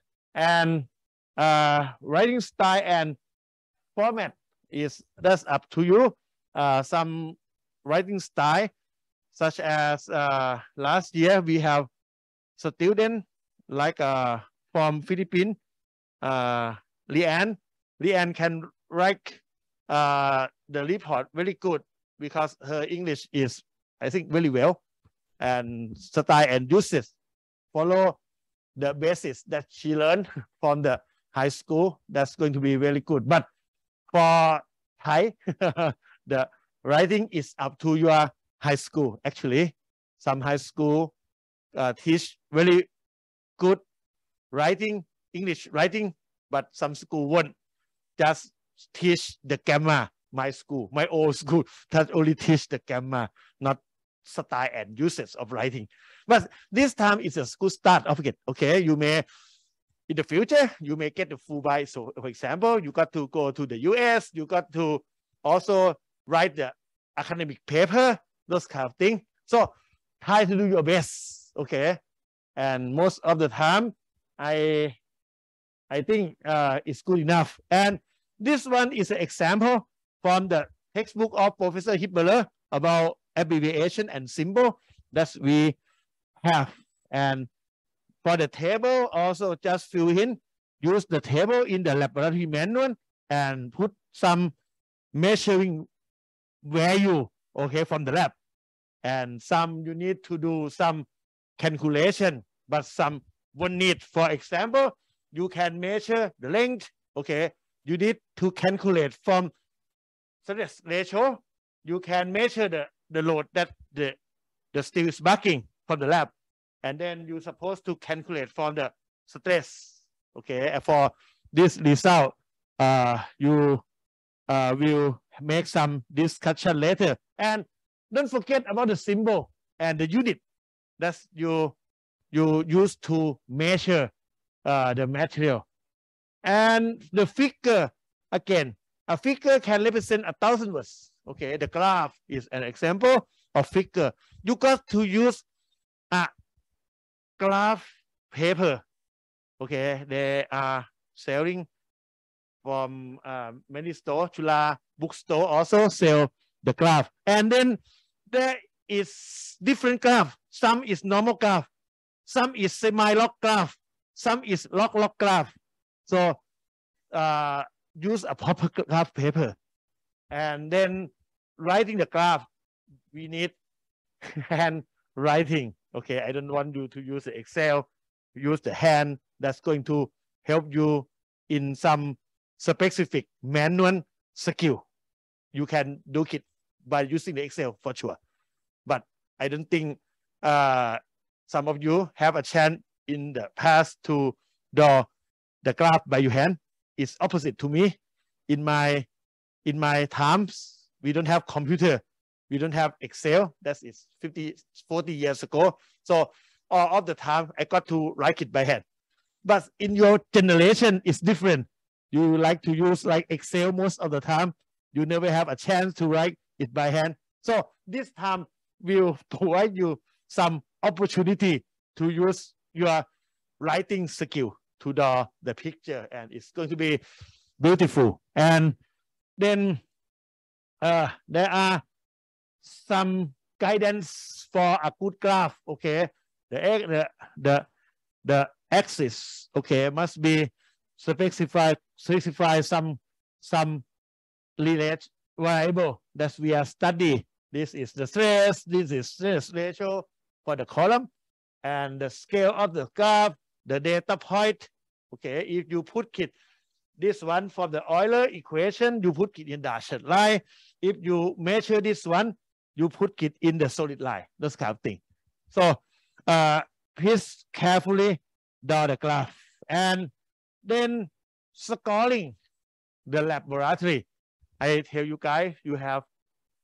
And uh, writing style and format is that's up to you. Uh, some writing style, such as uh, last year we have student like uh, from Philippines, uh, Leanne. Leanne can write uh, the report very good because her English is, I think, very well, and style and uses follow the basis that she learned from the high school. That's going to be very good. But for Thai, the writing is up to your high school. Actually, some high school uh, teach very good writing, English writing, but some school won't. Just teach the grammar. My school, my old school, that only teach the grammar, not style and uses of writing. But this time it's a good start of it. Okay, you may in the future you may get the Fulbright. So, for example, you got to go to the U S. You got to also write the academic paper, those kind of things. So, try to do your best. Okay, and most of the time, I I think uh, it's good enough. And this one is an example from the textbook of Professor Hibbeler about abbreviation and symbol that we have. And for the table, also just fill in, use the table in the laboratory manual and put some measuring value, okay, from the lab. And some you need to do some calculation, but some won't need. For example, you can measure the length, okay. You need to calculate from stress ratio. You can measure the, the load that the, the steel is backing from the lab. And then you're supposed to calculate from the stress. Okay, and for this result, uh, you uh, will make some discussion later. And don't forget about the symbol and the unit that you, you use to measure uh, the material. And the figure, again, a figure can represent a thousand words. Okay, the graph is an example of figure. You got to use a graph paper. Okay, they are selling from uh, many stores. Chula bookstore also sell the graph. And then there is different graph. Some is normal graph. Some is semi-log graph. Some is log-log graph. So uh, use a proper graph paper. And then writing the graph, we need hand writing. Okay, I don't want you to use the Excel, use the hand. That's going to help you in some specific manual skill. You can do it by using the Excel for sure. But I don't think uh, some of you have a chance in the past to draw the graph by your hand. It's opposite to me. In my in my times, we don't have computer. We don't have Excel. That is fifty, forty years ago. So all of the time, I got to write it by hand. But in your generation, it's different. You like to use like Excel most of the time. You never have a chance to write it by hand. So this time will provide you some opportunity to use your writing skill to draw the picture, and it's going to be beautiful. And then uh, there are some guidance for a good graph. Okay, the the the the axis, okay, must be specified specify some some related variable that we are study. This is the stress. This is stress ratio for the column, and the scale of the graph, the data point. Okay, if you put it this one from the Euler equation, you put it in the dashed line. If you measure this one, you put it in the solid line. Those kind of thing. So uh, please carefully draw the graph, and then scoring the laboratory. I tell you guys, you have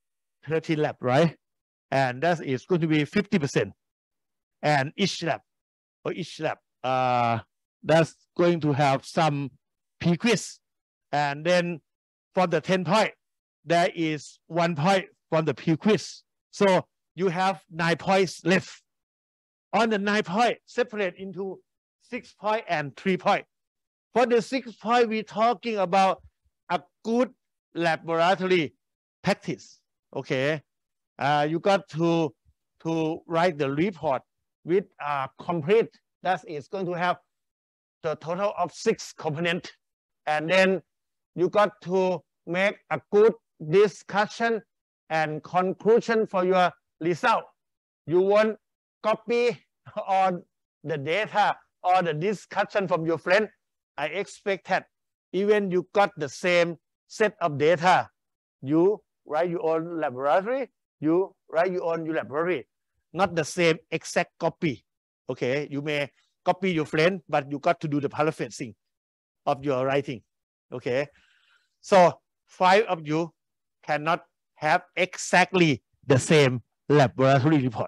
thirteen lab, right? And that is going to be fifty percent. And each lab, or each lab, uh, that's going to have some P-quiz. And then for the ten point, there is one point from the P-quiz. So you have nine points left. On the nine point, separate into six point and three point. For the six point, we're talking about a good laboratory practice. Okay, uh, you got to to write the report with uh, complete. That is going to have the total of six components, and then you got to make a good discussion and conclusion for your result. You won't copy all the data or the discussion from your friend. I expect that even you got the same set of data, you write your own laboratory, you write your own laboratory, not the same exact copy. Okay, you may copy your friend, but you got to do the paraphrasing of your writing. Okay, so five of you cannot have exactly the same laboratory report.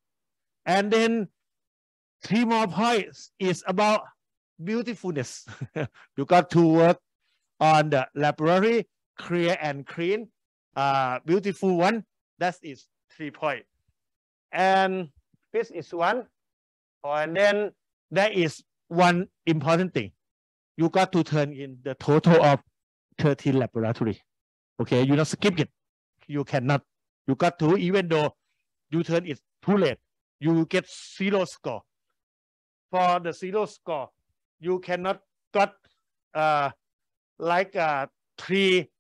And then three more points is about beautifulness. You got to work on the laboratory, clear and clean, uh, beautiful one. That is three points. And this is one. And then there is one important thing. You got to turn in the total of thirteen laboratory. Okay, you not skip it. You cannot. You got to, even though you turn it too late, you will get zero score. For the zero score, you cannot got uh, like uh, three,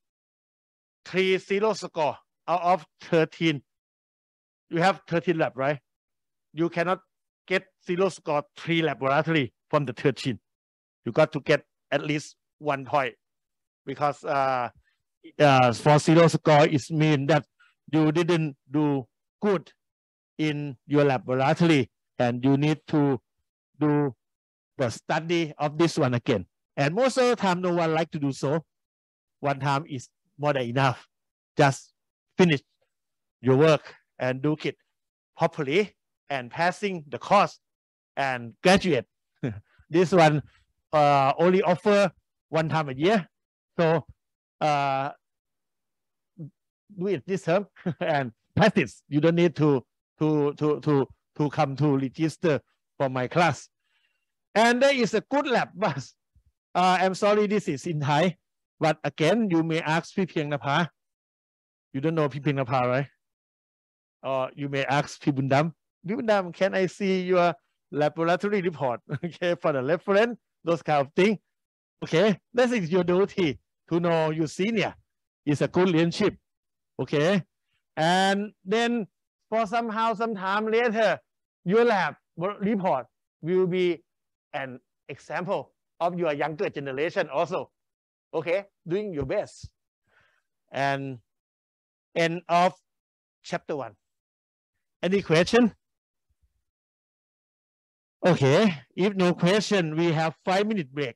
three zero score out of thirteen. You have thirteen lab, right? You cannot get zero score three laboratory from the thirteen. You got to get at least one point, because uh, uh, for zero score, it means that you didn't do good in your laboratory, and you need to do the study of this one again. And most of the time, no one like to do so. One time is more than enough. Just finish your work and do it properly and passing the course and graduate. This one uh, only offer one time a year. So uh, do it this term and practice. You don't need to to to to to come to register for my class. And there is a good lab, but uh, I'm sorry, this is in Thai. But again, you may ask Pi Pieng Napa. You don't know Pi Pieng Napa, right? Or you may ask Pi Bundam. Pi Bundam, can I see your laboratory report? Okay, for the reference, those kind of things. Okay, that is your duty to know your senior. It's a good leadership. Okay, and then for somehow, sometime later, your lab report will be an example of your younger generation also. Okay, doing your best. And end of chapter one. Any question? Okay, if no question, we have five minute break.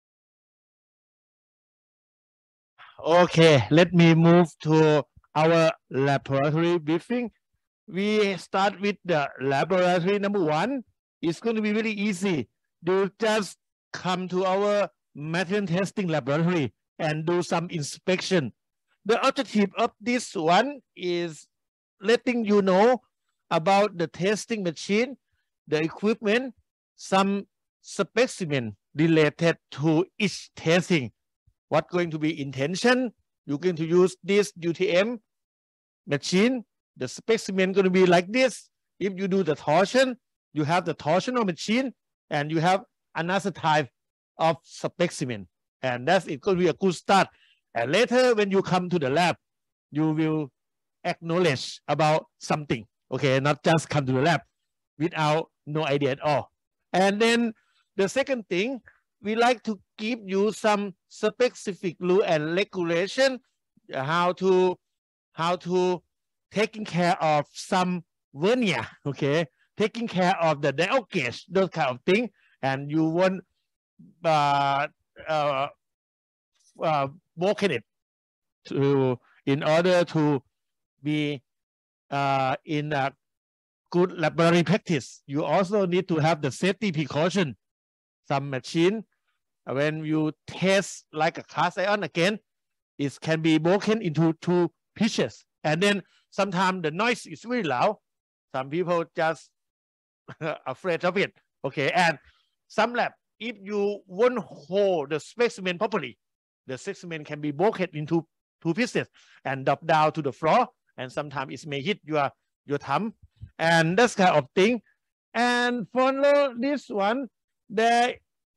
Okay, let me move to our laboratory briefing. We start with the laboratory number one. It's going to be very easy. You just come to our material testing laboratory and do some inspection. The objective of this one is letting you know about the testing machine, the equipment, some specimen related to each testing. What's going to be intention? You're going to use this U T M machine. The specimen going to be like this. If you do the torsion, you have the torsional machine, and you have another type of specimen. And that's it going to be a good start. And later, when you come to the lab, you will acknowledge about something. Okay, not just come to the lab without no idea at all. And then the second thing, we like to give you some specific rule and regulation, how to how to taking care of some vernier, okay, taking care of the dial gauge, those kind of thing, and you won't uh, uh, uh, broken it to in order to be uh, in a good laboratory practice. You also need to have the safety precaution. Some machine, when you test like a cast iron again, it can be broken into two pieces. And then sometimes the noise is really loud. Some people just afraid of it. Okay, and some lab, if you won't hold the specimen properly, the specimen can be broken into two pieces and drop down to the floor, and sometimes it may hit your your thumb, and that's kind of thing. And follow this one, there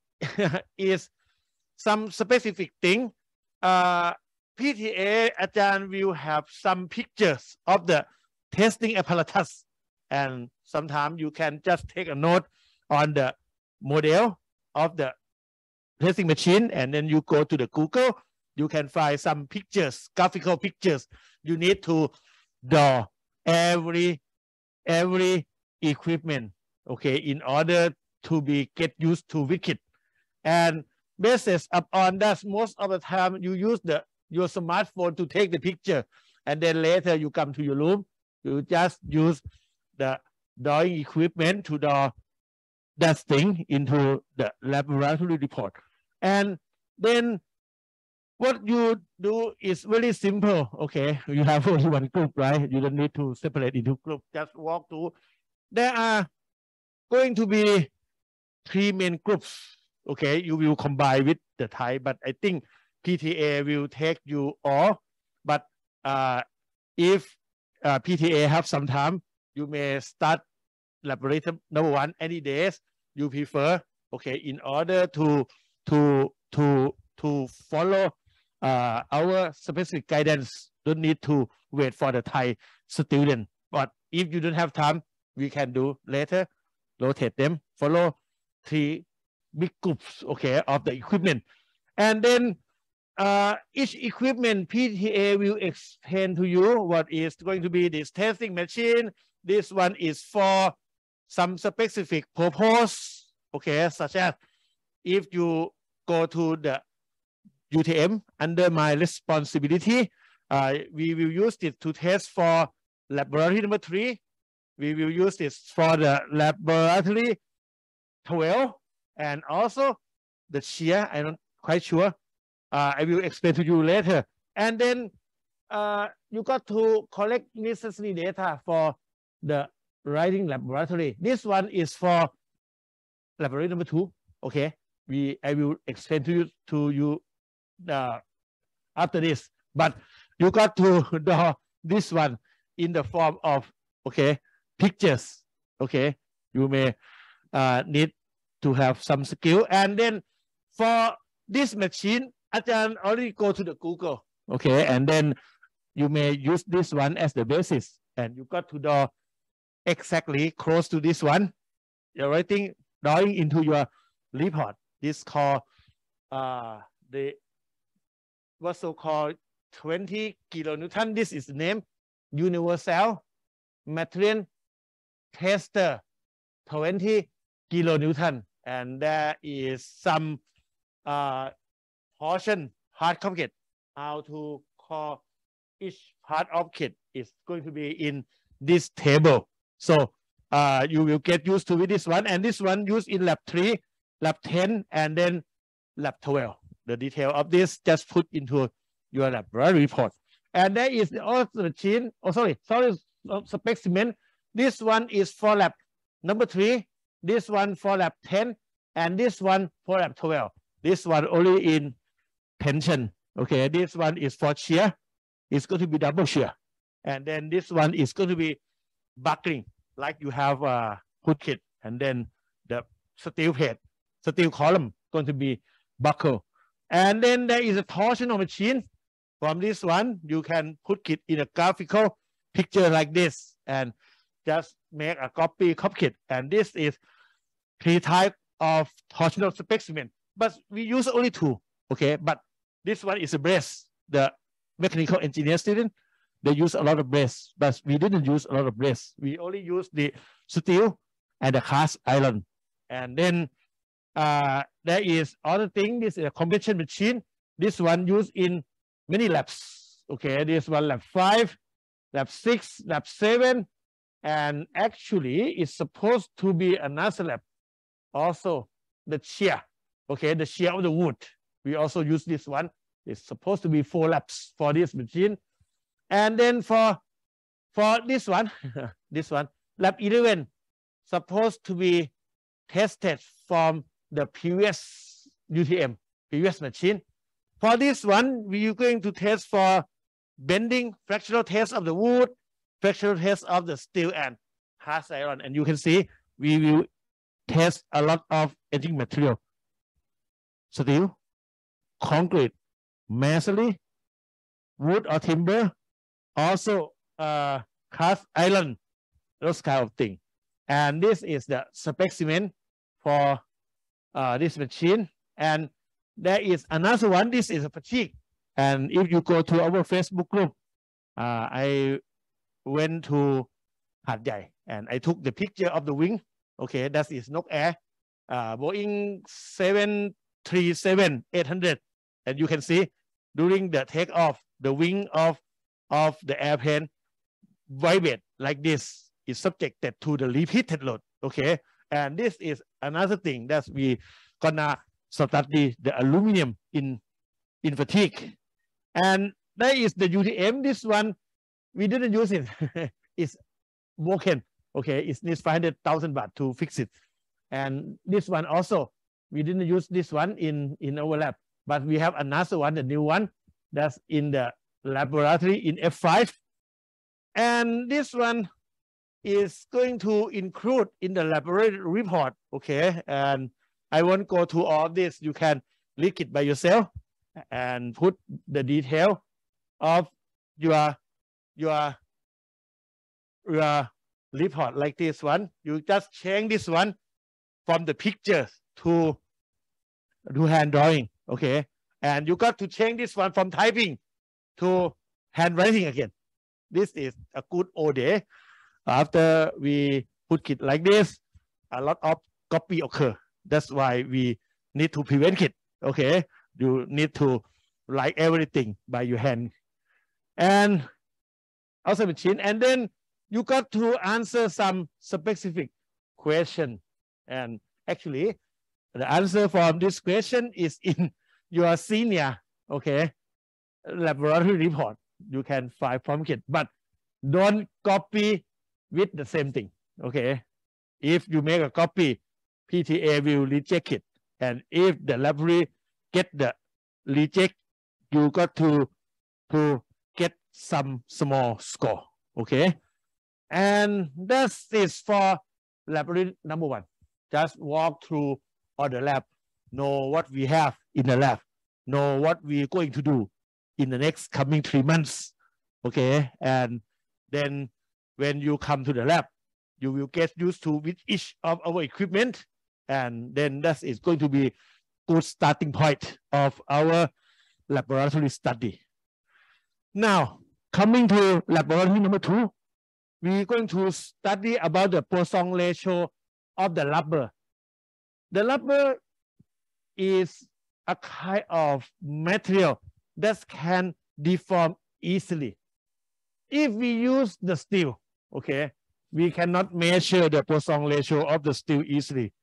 is some specific thing. Uh, P T A Ajahn will have some pictures of the testing apparatus, and sometimes you can just take a note on the model of the testing machine, and then you go to the Google, you can find some pictures, graphical pictures. You need to draw every every equipment, okay, in order to be get used to with it. And based upon that, most of the time you use the your smartphone to take the picture, and then later you come to your room, you just use the drawing equipment to draw that thing into the laboratory report. And then what you do is very simple. Okay, you have only one group, right? You don't need to separate into groups. Just walk through. There are going to be three main groups. Okay, you will combine with the Thai, but I think P T A will take you all. But uh, if uh, P T A have some time, you may start laboratory number one any days you prefer. Okay, in order to to to to follow uh, our specific guidance, don't need to wait for the Thai student. But if you don't have time, we can do later. Rotate them. Follow three big groups, okay, of the equipment, and then uh, each equipment P T A will explain to you what is going to be this testing machine. This one is for some specific purpose, okay, such as if you go to the U T M under my responsibility, uh, we will use it to test for laboratory number three. We will use this for the laboratory twelve, and also the shear. I'm not quite sure. Uh, I will explain to you later. And then uh, you got to collect necessary data for the writing laboratory. This one is for laboratory number two. Okay, we I will explain to you to you uh, after this. But you got to draw this one in the form of okay pictures. Okay, you may uh, need to have some skill. And then for this machine, Ajahn already go to the Google. Okay, and then you may use this one as the basis, and you got to draw exactly close to this one. You're writing drawing into your report. This called uh, the what's so called twenty kilonewton. This is the name universal material tester twenty kilonewton, and there is some uh, portion part of it. How to call each part of it is going to be in this table. So uh, you will get used to with this one, and this one used in lab three, lab ten, and then lab twelve. The detail of this just put into your laboratory report. And there is also the machine. Oh, sorry, sorry, specimen. This one is for lab number three. This one for lab ten, and this one for lab twelve. This one only in tension. Okay, this one is for shear. It's going to be double shear, and then this one is going to be buckling, like you have a hood kit, and then the steel plate, steel column going to be buckle. And then there is a torsional machine. From this one, you can put it in a graphical picture like this, and just make a copy copy kit. And this is three types of torsional specimen, but we use only two. Okay, but this one is a brace. The mechanical engineer student, they use a lot of brace, but we didn't use a lot of brace. We only use the steel and the cast iron. And then uh, there is other thing. This is a convention machine. This one used in many labs. Okay, this one lab five, lap six, lap seven, and actually it's supposed to be another lap. Also, the shear, okay, the shear of the wood. We also use this one. It's supposed to be four laps for this machine. And then for, for this one, this one, lap eleven, supposed to be tested from the previous U T M, previous machine. For this one, we are going to test for bending, fractional test of the wood, fractional test of the steel and cast iron. And you can see we will test a lot of etching material. Steel, concrete, masonry, wood or timber, also uh, cast iron, those kind of things. And this is the specimen for uh, this machine. And there is another one. This is a fatigue. And if you go to our Facebook group, uh, I went to Hat Yai and I took the picture of the wing. Okay, that is Nok Air, uh, Boeing seven thirty-seven eight hundred. And you can see during the takeoff, the wing of, of the airplane vibrate like this. Is subjected to the repeated load. Okay, and this is another thing that we gonna study the aluminum in in fatigue. And there is the U T M. This one we didn't use it. It's broken. Okay, it needs five hundred thousand baht to fix it. And this one also we didn't use this one in in our lab, but we have another one, the new one that's in the laboratory in F five. And this one is going to include in the laboratory report, okay? And I won't go to all this. You can read it by yourself and put the detail of your, your, your report like this one. You just change this one from the pictures to, to hand drawing, okay? And you got to change this one from typing to handwriting again. This is a good old day. After we put it like this, a lot of copy occur. That's why we need to prevent it. Okay, you need to write everything by your hand, and also machine. And then you got to answer some specific question. And actually, the answer from this question is in your senior, okay, laboratory report. You can find from it, but don't copy with the same thing, okay? If you make a copy, P T A will reject it. And if the library get the reject, you got to, to get some small score, okay? And that is for library number one. Just walk through all the lab, know what we have in the lab, know what we're going to do in the next coming three months, okay? And then when you come to the lab, you will get used to with each of our equipment, and then that is going to be good starting point of our laboratory study. Now, coming to laboratory number two, we're going to study about the Poisson ratio of the rubber. The rubber is a kind of material that can deform easily. If we use the steel, okay, we cannot measure the Poisson ratio of the steel easily.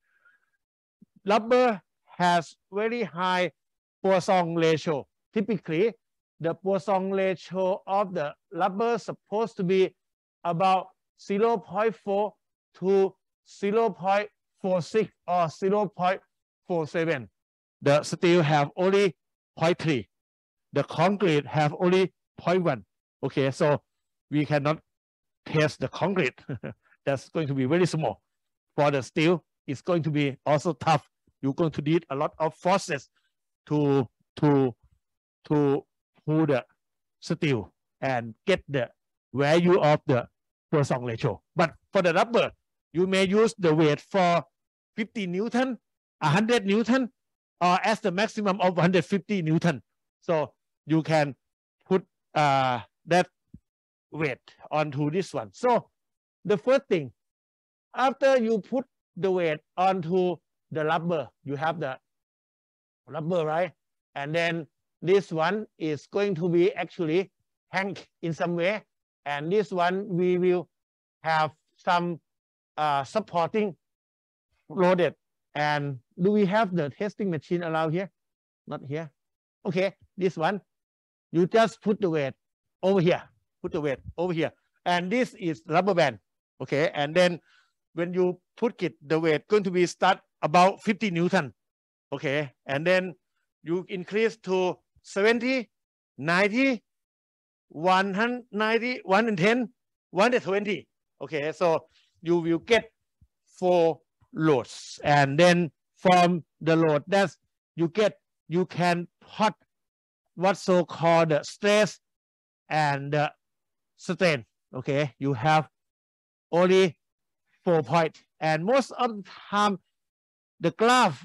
Rubber has very high Poisson ratio. Typically, the Poisson ratio of the rubber is supposed to be about zero point four to zero point four six or zero point four seven. The steel have only zero point three. The concrete have only zero point one. Okay, so we cannot test the concrete. That's going to be very small. For the steel, it's going to be also tough. You're going to need a lot of forces to to to pull the steel and get the value of the Poisson ratio. But for the rubber, you may use the weight for fifty Newton, one hundred Newton, or as the maximum of one hundred fifty Newton. So you can put uh, that weight onto this one. So the first thing, after you put the weight onto the rubber, you have the rubber, right? And then this one is going to be actually hang in some way. and this one we will have some uh, supporting loaded. And do we have the testing machine around here? Not here. Okay, this one, you just put the weight over here, put the weight over here, and this is rubber band. Okay, and then when you put it, the weight going to be start about fifty newton. Okay, and then you increase to seventy, ninety, one ninety, one ten, one twenty. Okay, so you will get four loads, and then from the load that you get, you can plot what so called the stress and the strain. Okay, you have only four points, and most of the time the graph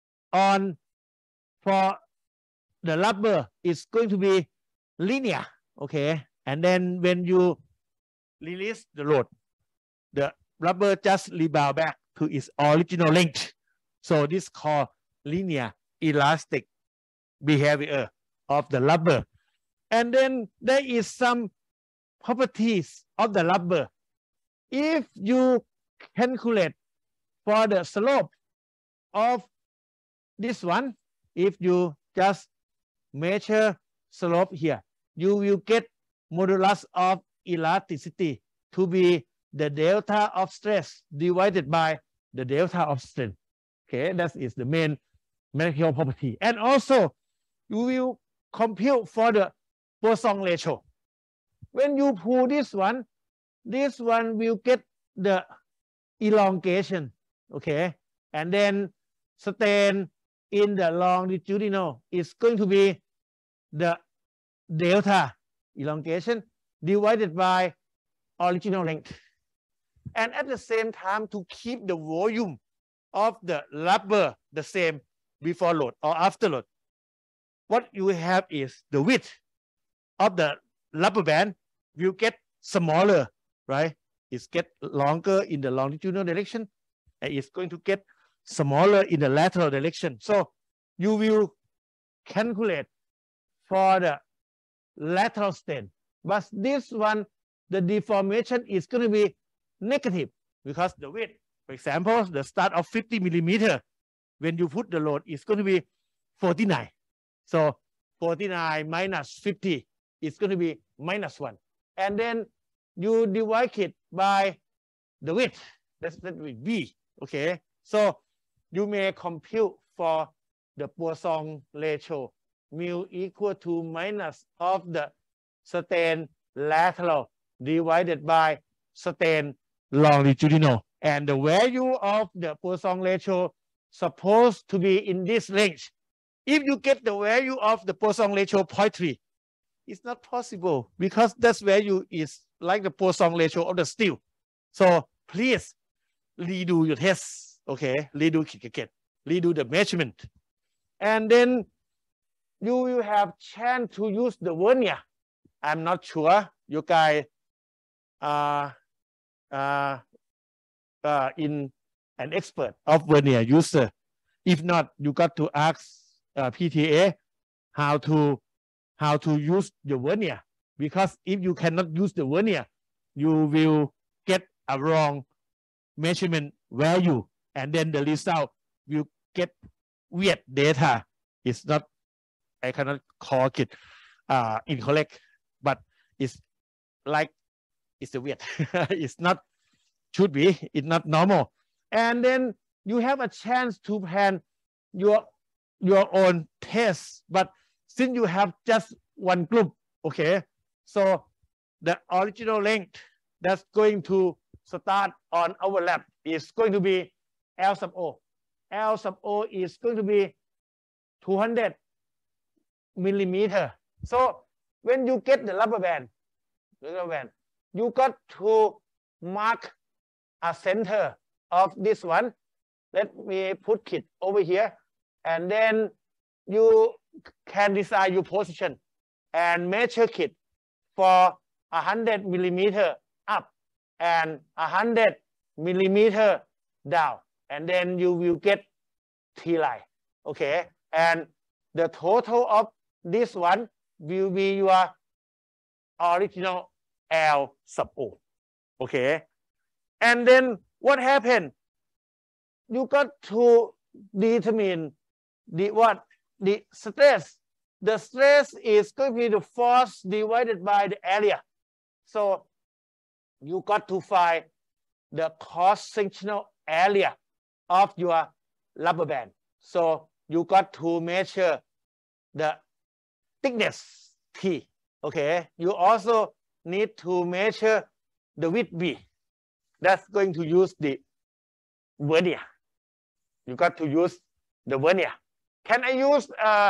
on for the rubber is going to be linear. Okay, and then when you release the load, the rubber just rebound back to its original length. So this is called linear elastic behavior of the rubber. And then there is some properties of the rubber. If you calculate for the slope of this one, if you just measure slope here, you will get modulus of elasticity to be the delta of stress divided by the delta of strain. Okay, that is the main mechanical property. And also, you will compute for the Poisson ratio. When you pull this one, this one will get the elongation. Okay, and then strain in the longitudinal is going to be the delta elongation divided by original length. And at the same time, to keep the volume of the rubber the same before load or after load, what you have is the width of the rubber band will get smaller, right? It's get longer in the longitudinal direction, and it's going to get smaller in the lateral direction. So you will calculate for the lateral strain. But this one, the deformation is going to be negative because the width, for example, the start of fifty millimeter, when you put the load, is going to be forty-nine. So forty-nine minus fifty is going to be minus one. And then you divide it by the width. That's that will be okay. So you may compute for the Poisson ratio mu equal to minus of the strain lateral divided by strain longitudinal, and the value of the Poisson ratio supposed to be in this range. If you get the value of the Poisson ratio zero point three, it's not possible because that value is like the Poisson ratio of the steel. So please redo your tests. Okay, redo it again, redo the measurement, and then you will have chance to use the vernier. I'm not sure you guys are uh, uh, in an expert of vernier user. If not, you got to ask uh, P T A how to how to use the vernier, because if you cannot use the vernier, you will get a wrong measurement value, and then the result will get weird data. It's not, I cannot call it uh, incorrect, but it's like it's a weird. It's not, should be, it's not normal. And then you have a chance to plan your your own test, but since you have just one group, okay, so the original length that's going to start on our lab is going to be L sub O. L sub O is going to be two hundred millimeter. So when you get the rubber band, rubber band, you got to mark a center of this one. Let me put it over here, and then you can decide your position and measure it for one hundred millimeter up and one hundred millimeter down, and then you will get T line. Okay, and the total of this one will be your original L sub O. Okay. And then what happened? You got to determine the what? The stress. The stress is going to be the force divided by the area. So you got to find the cross-sectional area of your rubber band. So you got to measure the thickness T. Okay. You also need to measure the width B. That's going to use the vernier. You got to use the vernier. Can I use a,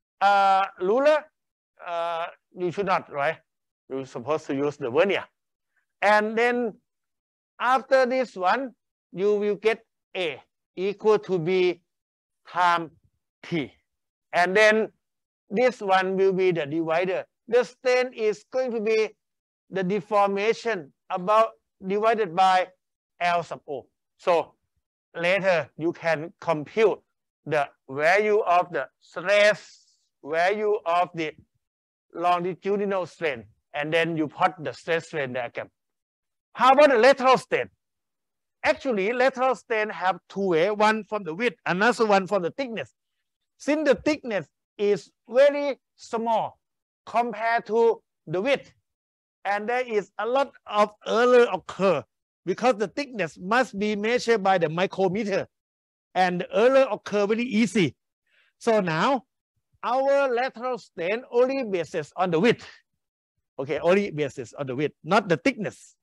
a ruler? Uh, you should not, right? You're supposed to use the vernier. And then after this one, you will get A equal to B times T. And then this one will be the divider. The strain is going to be the deformation about divided by L sub O. So later you can compute the value of the stress, value of the longitudinal strain, and then you plot the stress strain diagram. How about the lateral strain? Actually, lateral strain have two ways, one from the width, another one from the thickness. Since the thickness is very small compared to the width, and there is a lot of error occur because the thickness must be measured by the micrometer, and the error occur very easy. So now our lateral strain only bases on the width. Okay, only basis on the width, not the thickness.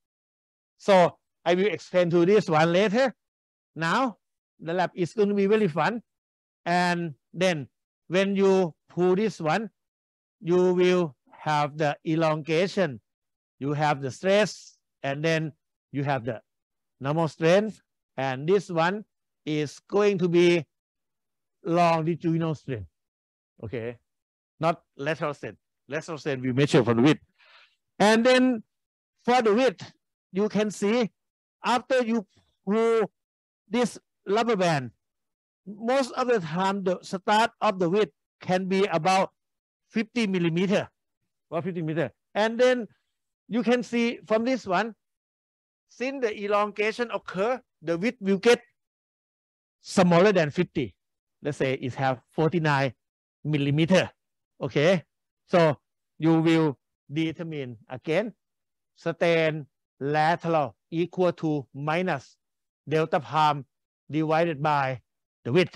So I will explain to this one later. Now the lab is going to be very fun. And then when you pull this one, you will have the elongation, you have the stress, and then you have the normal strain. And this one is going to be longitudinal strain. Okay, not lateral strain. Lateral strain we measure from the width. And then for the width, you can see after you pull this rubber band, most of the time the start of the width can be about fifty millimeter, about fifty millimeter. And then you can see from this one, since the elongation occur, the width will get smaller than fifty. Let's say it have forty-nine millimeter. Okay, so you will determine again strain lateral equal to minus delta palm divided by the width.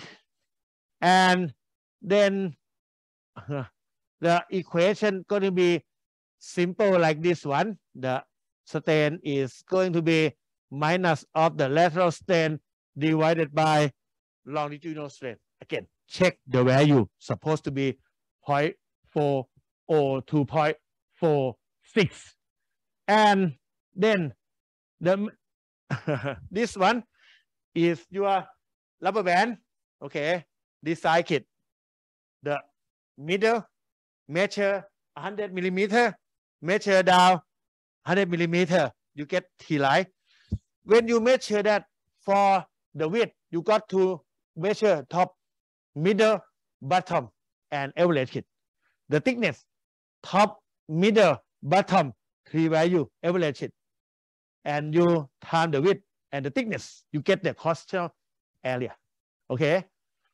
And then uh, the equation going to be simple like this one. The strain is going to be minus of the lateral strain divided by longitudinal strain. Again, check the value, supposed to be zero point four zero to zero point four six. And then the this one is your rubber band. Okay, this side kit, the middle measure one hundred millimeter, measure down one hundred millimeter, you get T line. When you measure that for the width, you got to measure top, middle, bottom, and average it. The thickness, top, middle, bottom, three value, average it. And you time the width and the thickness, you get the cross-sectional area. Okay.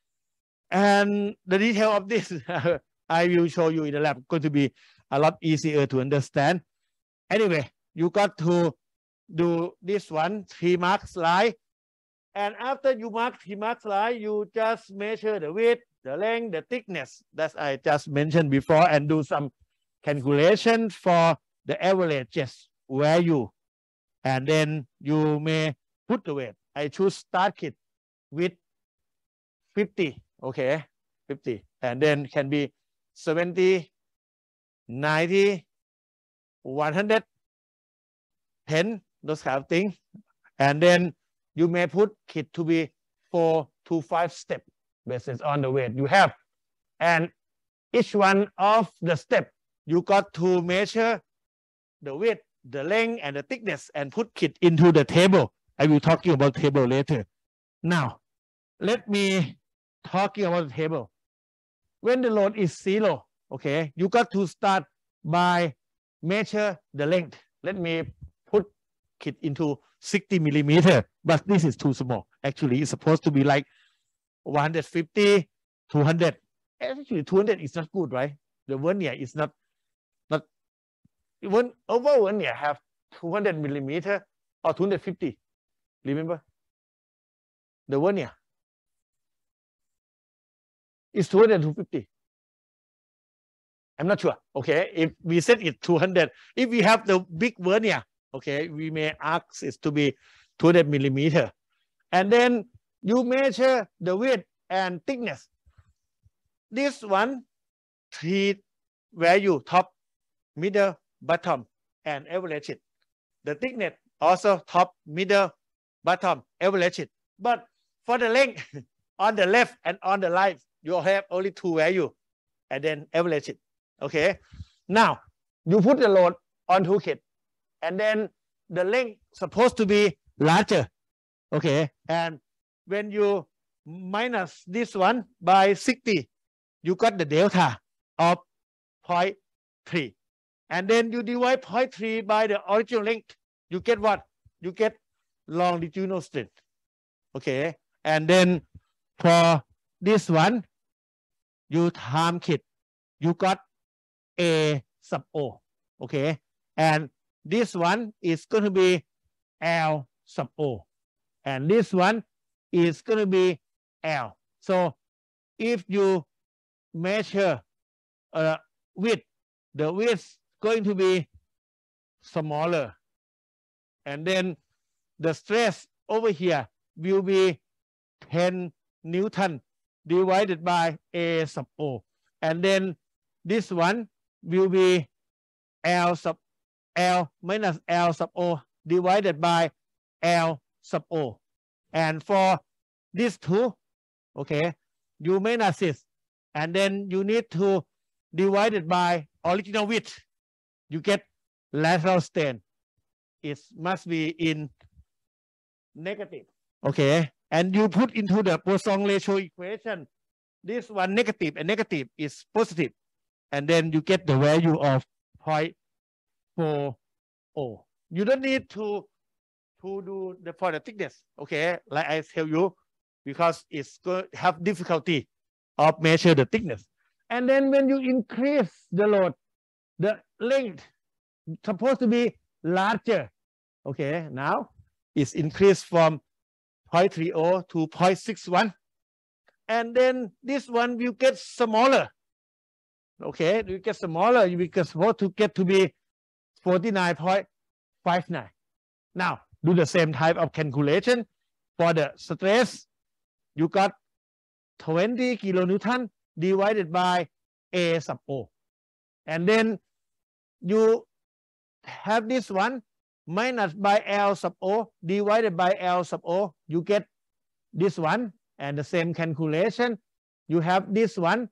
And the detail of this, I will show you in the lab. Going to be a lot easier to understand. Anyway, you got to do this one, three marks line. And after you mark three marks line, you just measure the width, the length, the thickness that I just mentioned before, and do some calculation for the averages value. And then you may put the weight. I choose start kit with fifty. Okay, fifty. And then can be seventy, ninety, one hundred, ten, those kind of things. And then you may put kit to be four to five step based on the weight you have. And each one of the step, you got to measure the width, the length, and the thickness, and put kit into the table. I will talk to you about table later. Now, let me talking about the table. When the load is zero, okay, you got to start by measure the length. let me put it into sixty millimeter, but this is too small. Actually, it's supposed to be like one hundred fifty, two hundred. Actually, two hundred is not good, right? The vernier is not, not, even over vernier have two hundred millimeter or two hundred fifty. Remember? The vernier is two hundred to fifty. I'm not sure. Okay, if we set it two hundred, if we have the big vernier, okay, we may ask it to be two hundred millimeter. And then you measure the width and thickness. This one, three value, top, middle, bottom, and average it. The thickness also top, middle, bottom, average it. But for the length, on the left and on the right, you have only two value, and then average it. Okay. Now, you put the load on toolkit, and then the length supposed to be larger. Okay. And when you minus this one by sixty, you got the delta of zero point three. And then you divide zero point three by the original length. You get what? You get longitudinal strength. Okay. And then for this one, you times it. You got A sub O. Okay. And this one is going to be L sub O. And this one is going to be L. So if you measure uh, width, the width is going to be smaller. And then the stress over here will be ten Newton divided by A sub O. And then this one will be L sub L minus L sub O divided by L sub O. And for these two, okay, you minus it. And then you need to divide it by original width. You get lateral strain. It must be in negative. Okay. And you put into the Poisson ratio equation. This one negative and negative is positive. And then you get the value of zero point four zero. You don't need to, to do the for the thickness. Okay. Like I tell you, because it's going to have difficulty of measure the thickness. And then when you increase the load, the length supposed to be larger. Okay, now it's increased from zero point three zero to zero point six one. And then this one will get smaller. Okay, you get smaller, you will supposed to get to be forty-nine point five nine. Now, do the same type of calculation for the stress. You got twenty kilonewton divided by A sub O. And then you have this one minus by L sub O divided by L sub O. You get this one, and the same calculation. You have this one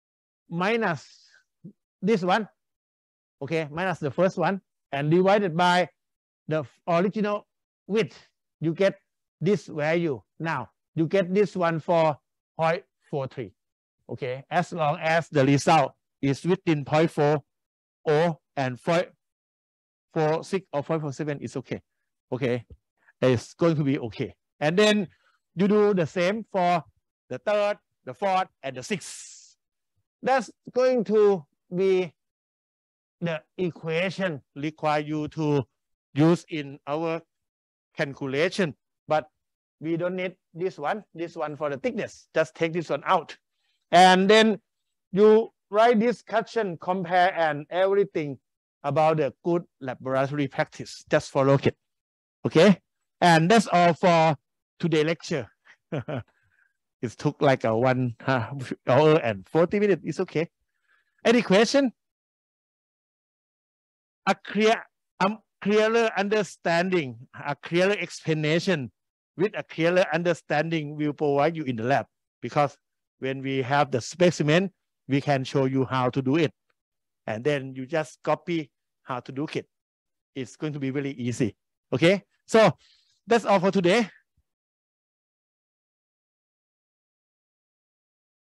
minus this one. Okay, minus the first one and divided by the original width. You get this value. Now, you get this one for zero point four three. Okay, as long as the result is within zero point four zero and zero point four six or zero point four seven is okay. Okay, it's going to be okay. And then you do the same for the third, the fourth, and the sixth. That's going to be the equation require you to use in our calculation. But we don't need this one, this one for the thickness. Just take this one out. And then you write discussion, compare, and everything about the good laboratory practice. Just follow it. Okay? And that's all for today's lecture. It took like a one uh, hour and forty minutes. It's okay. Any question? A clear, um, clearer understanding, a clearer explanation with a clearer understanding will provide you in the lab, because when we have the specimen, we can show you how to do it. And then you just copy how to do it. It's going to be really easy. Okay. So that's all for today.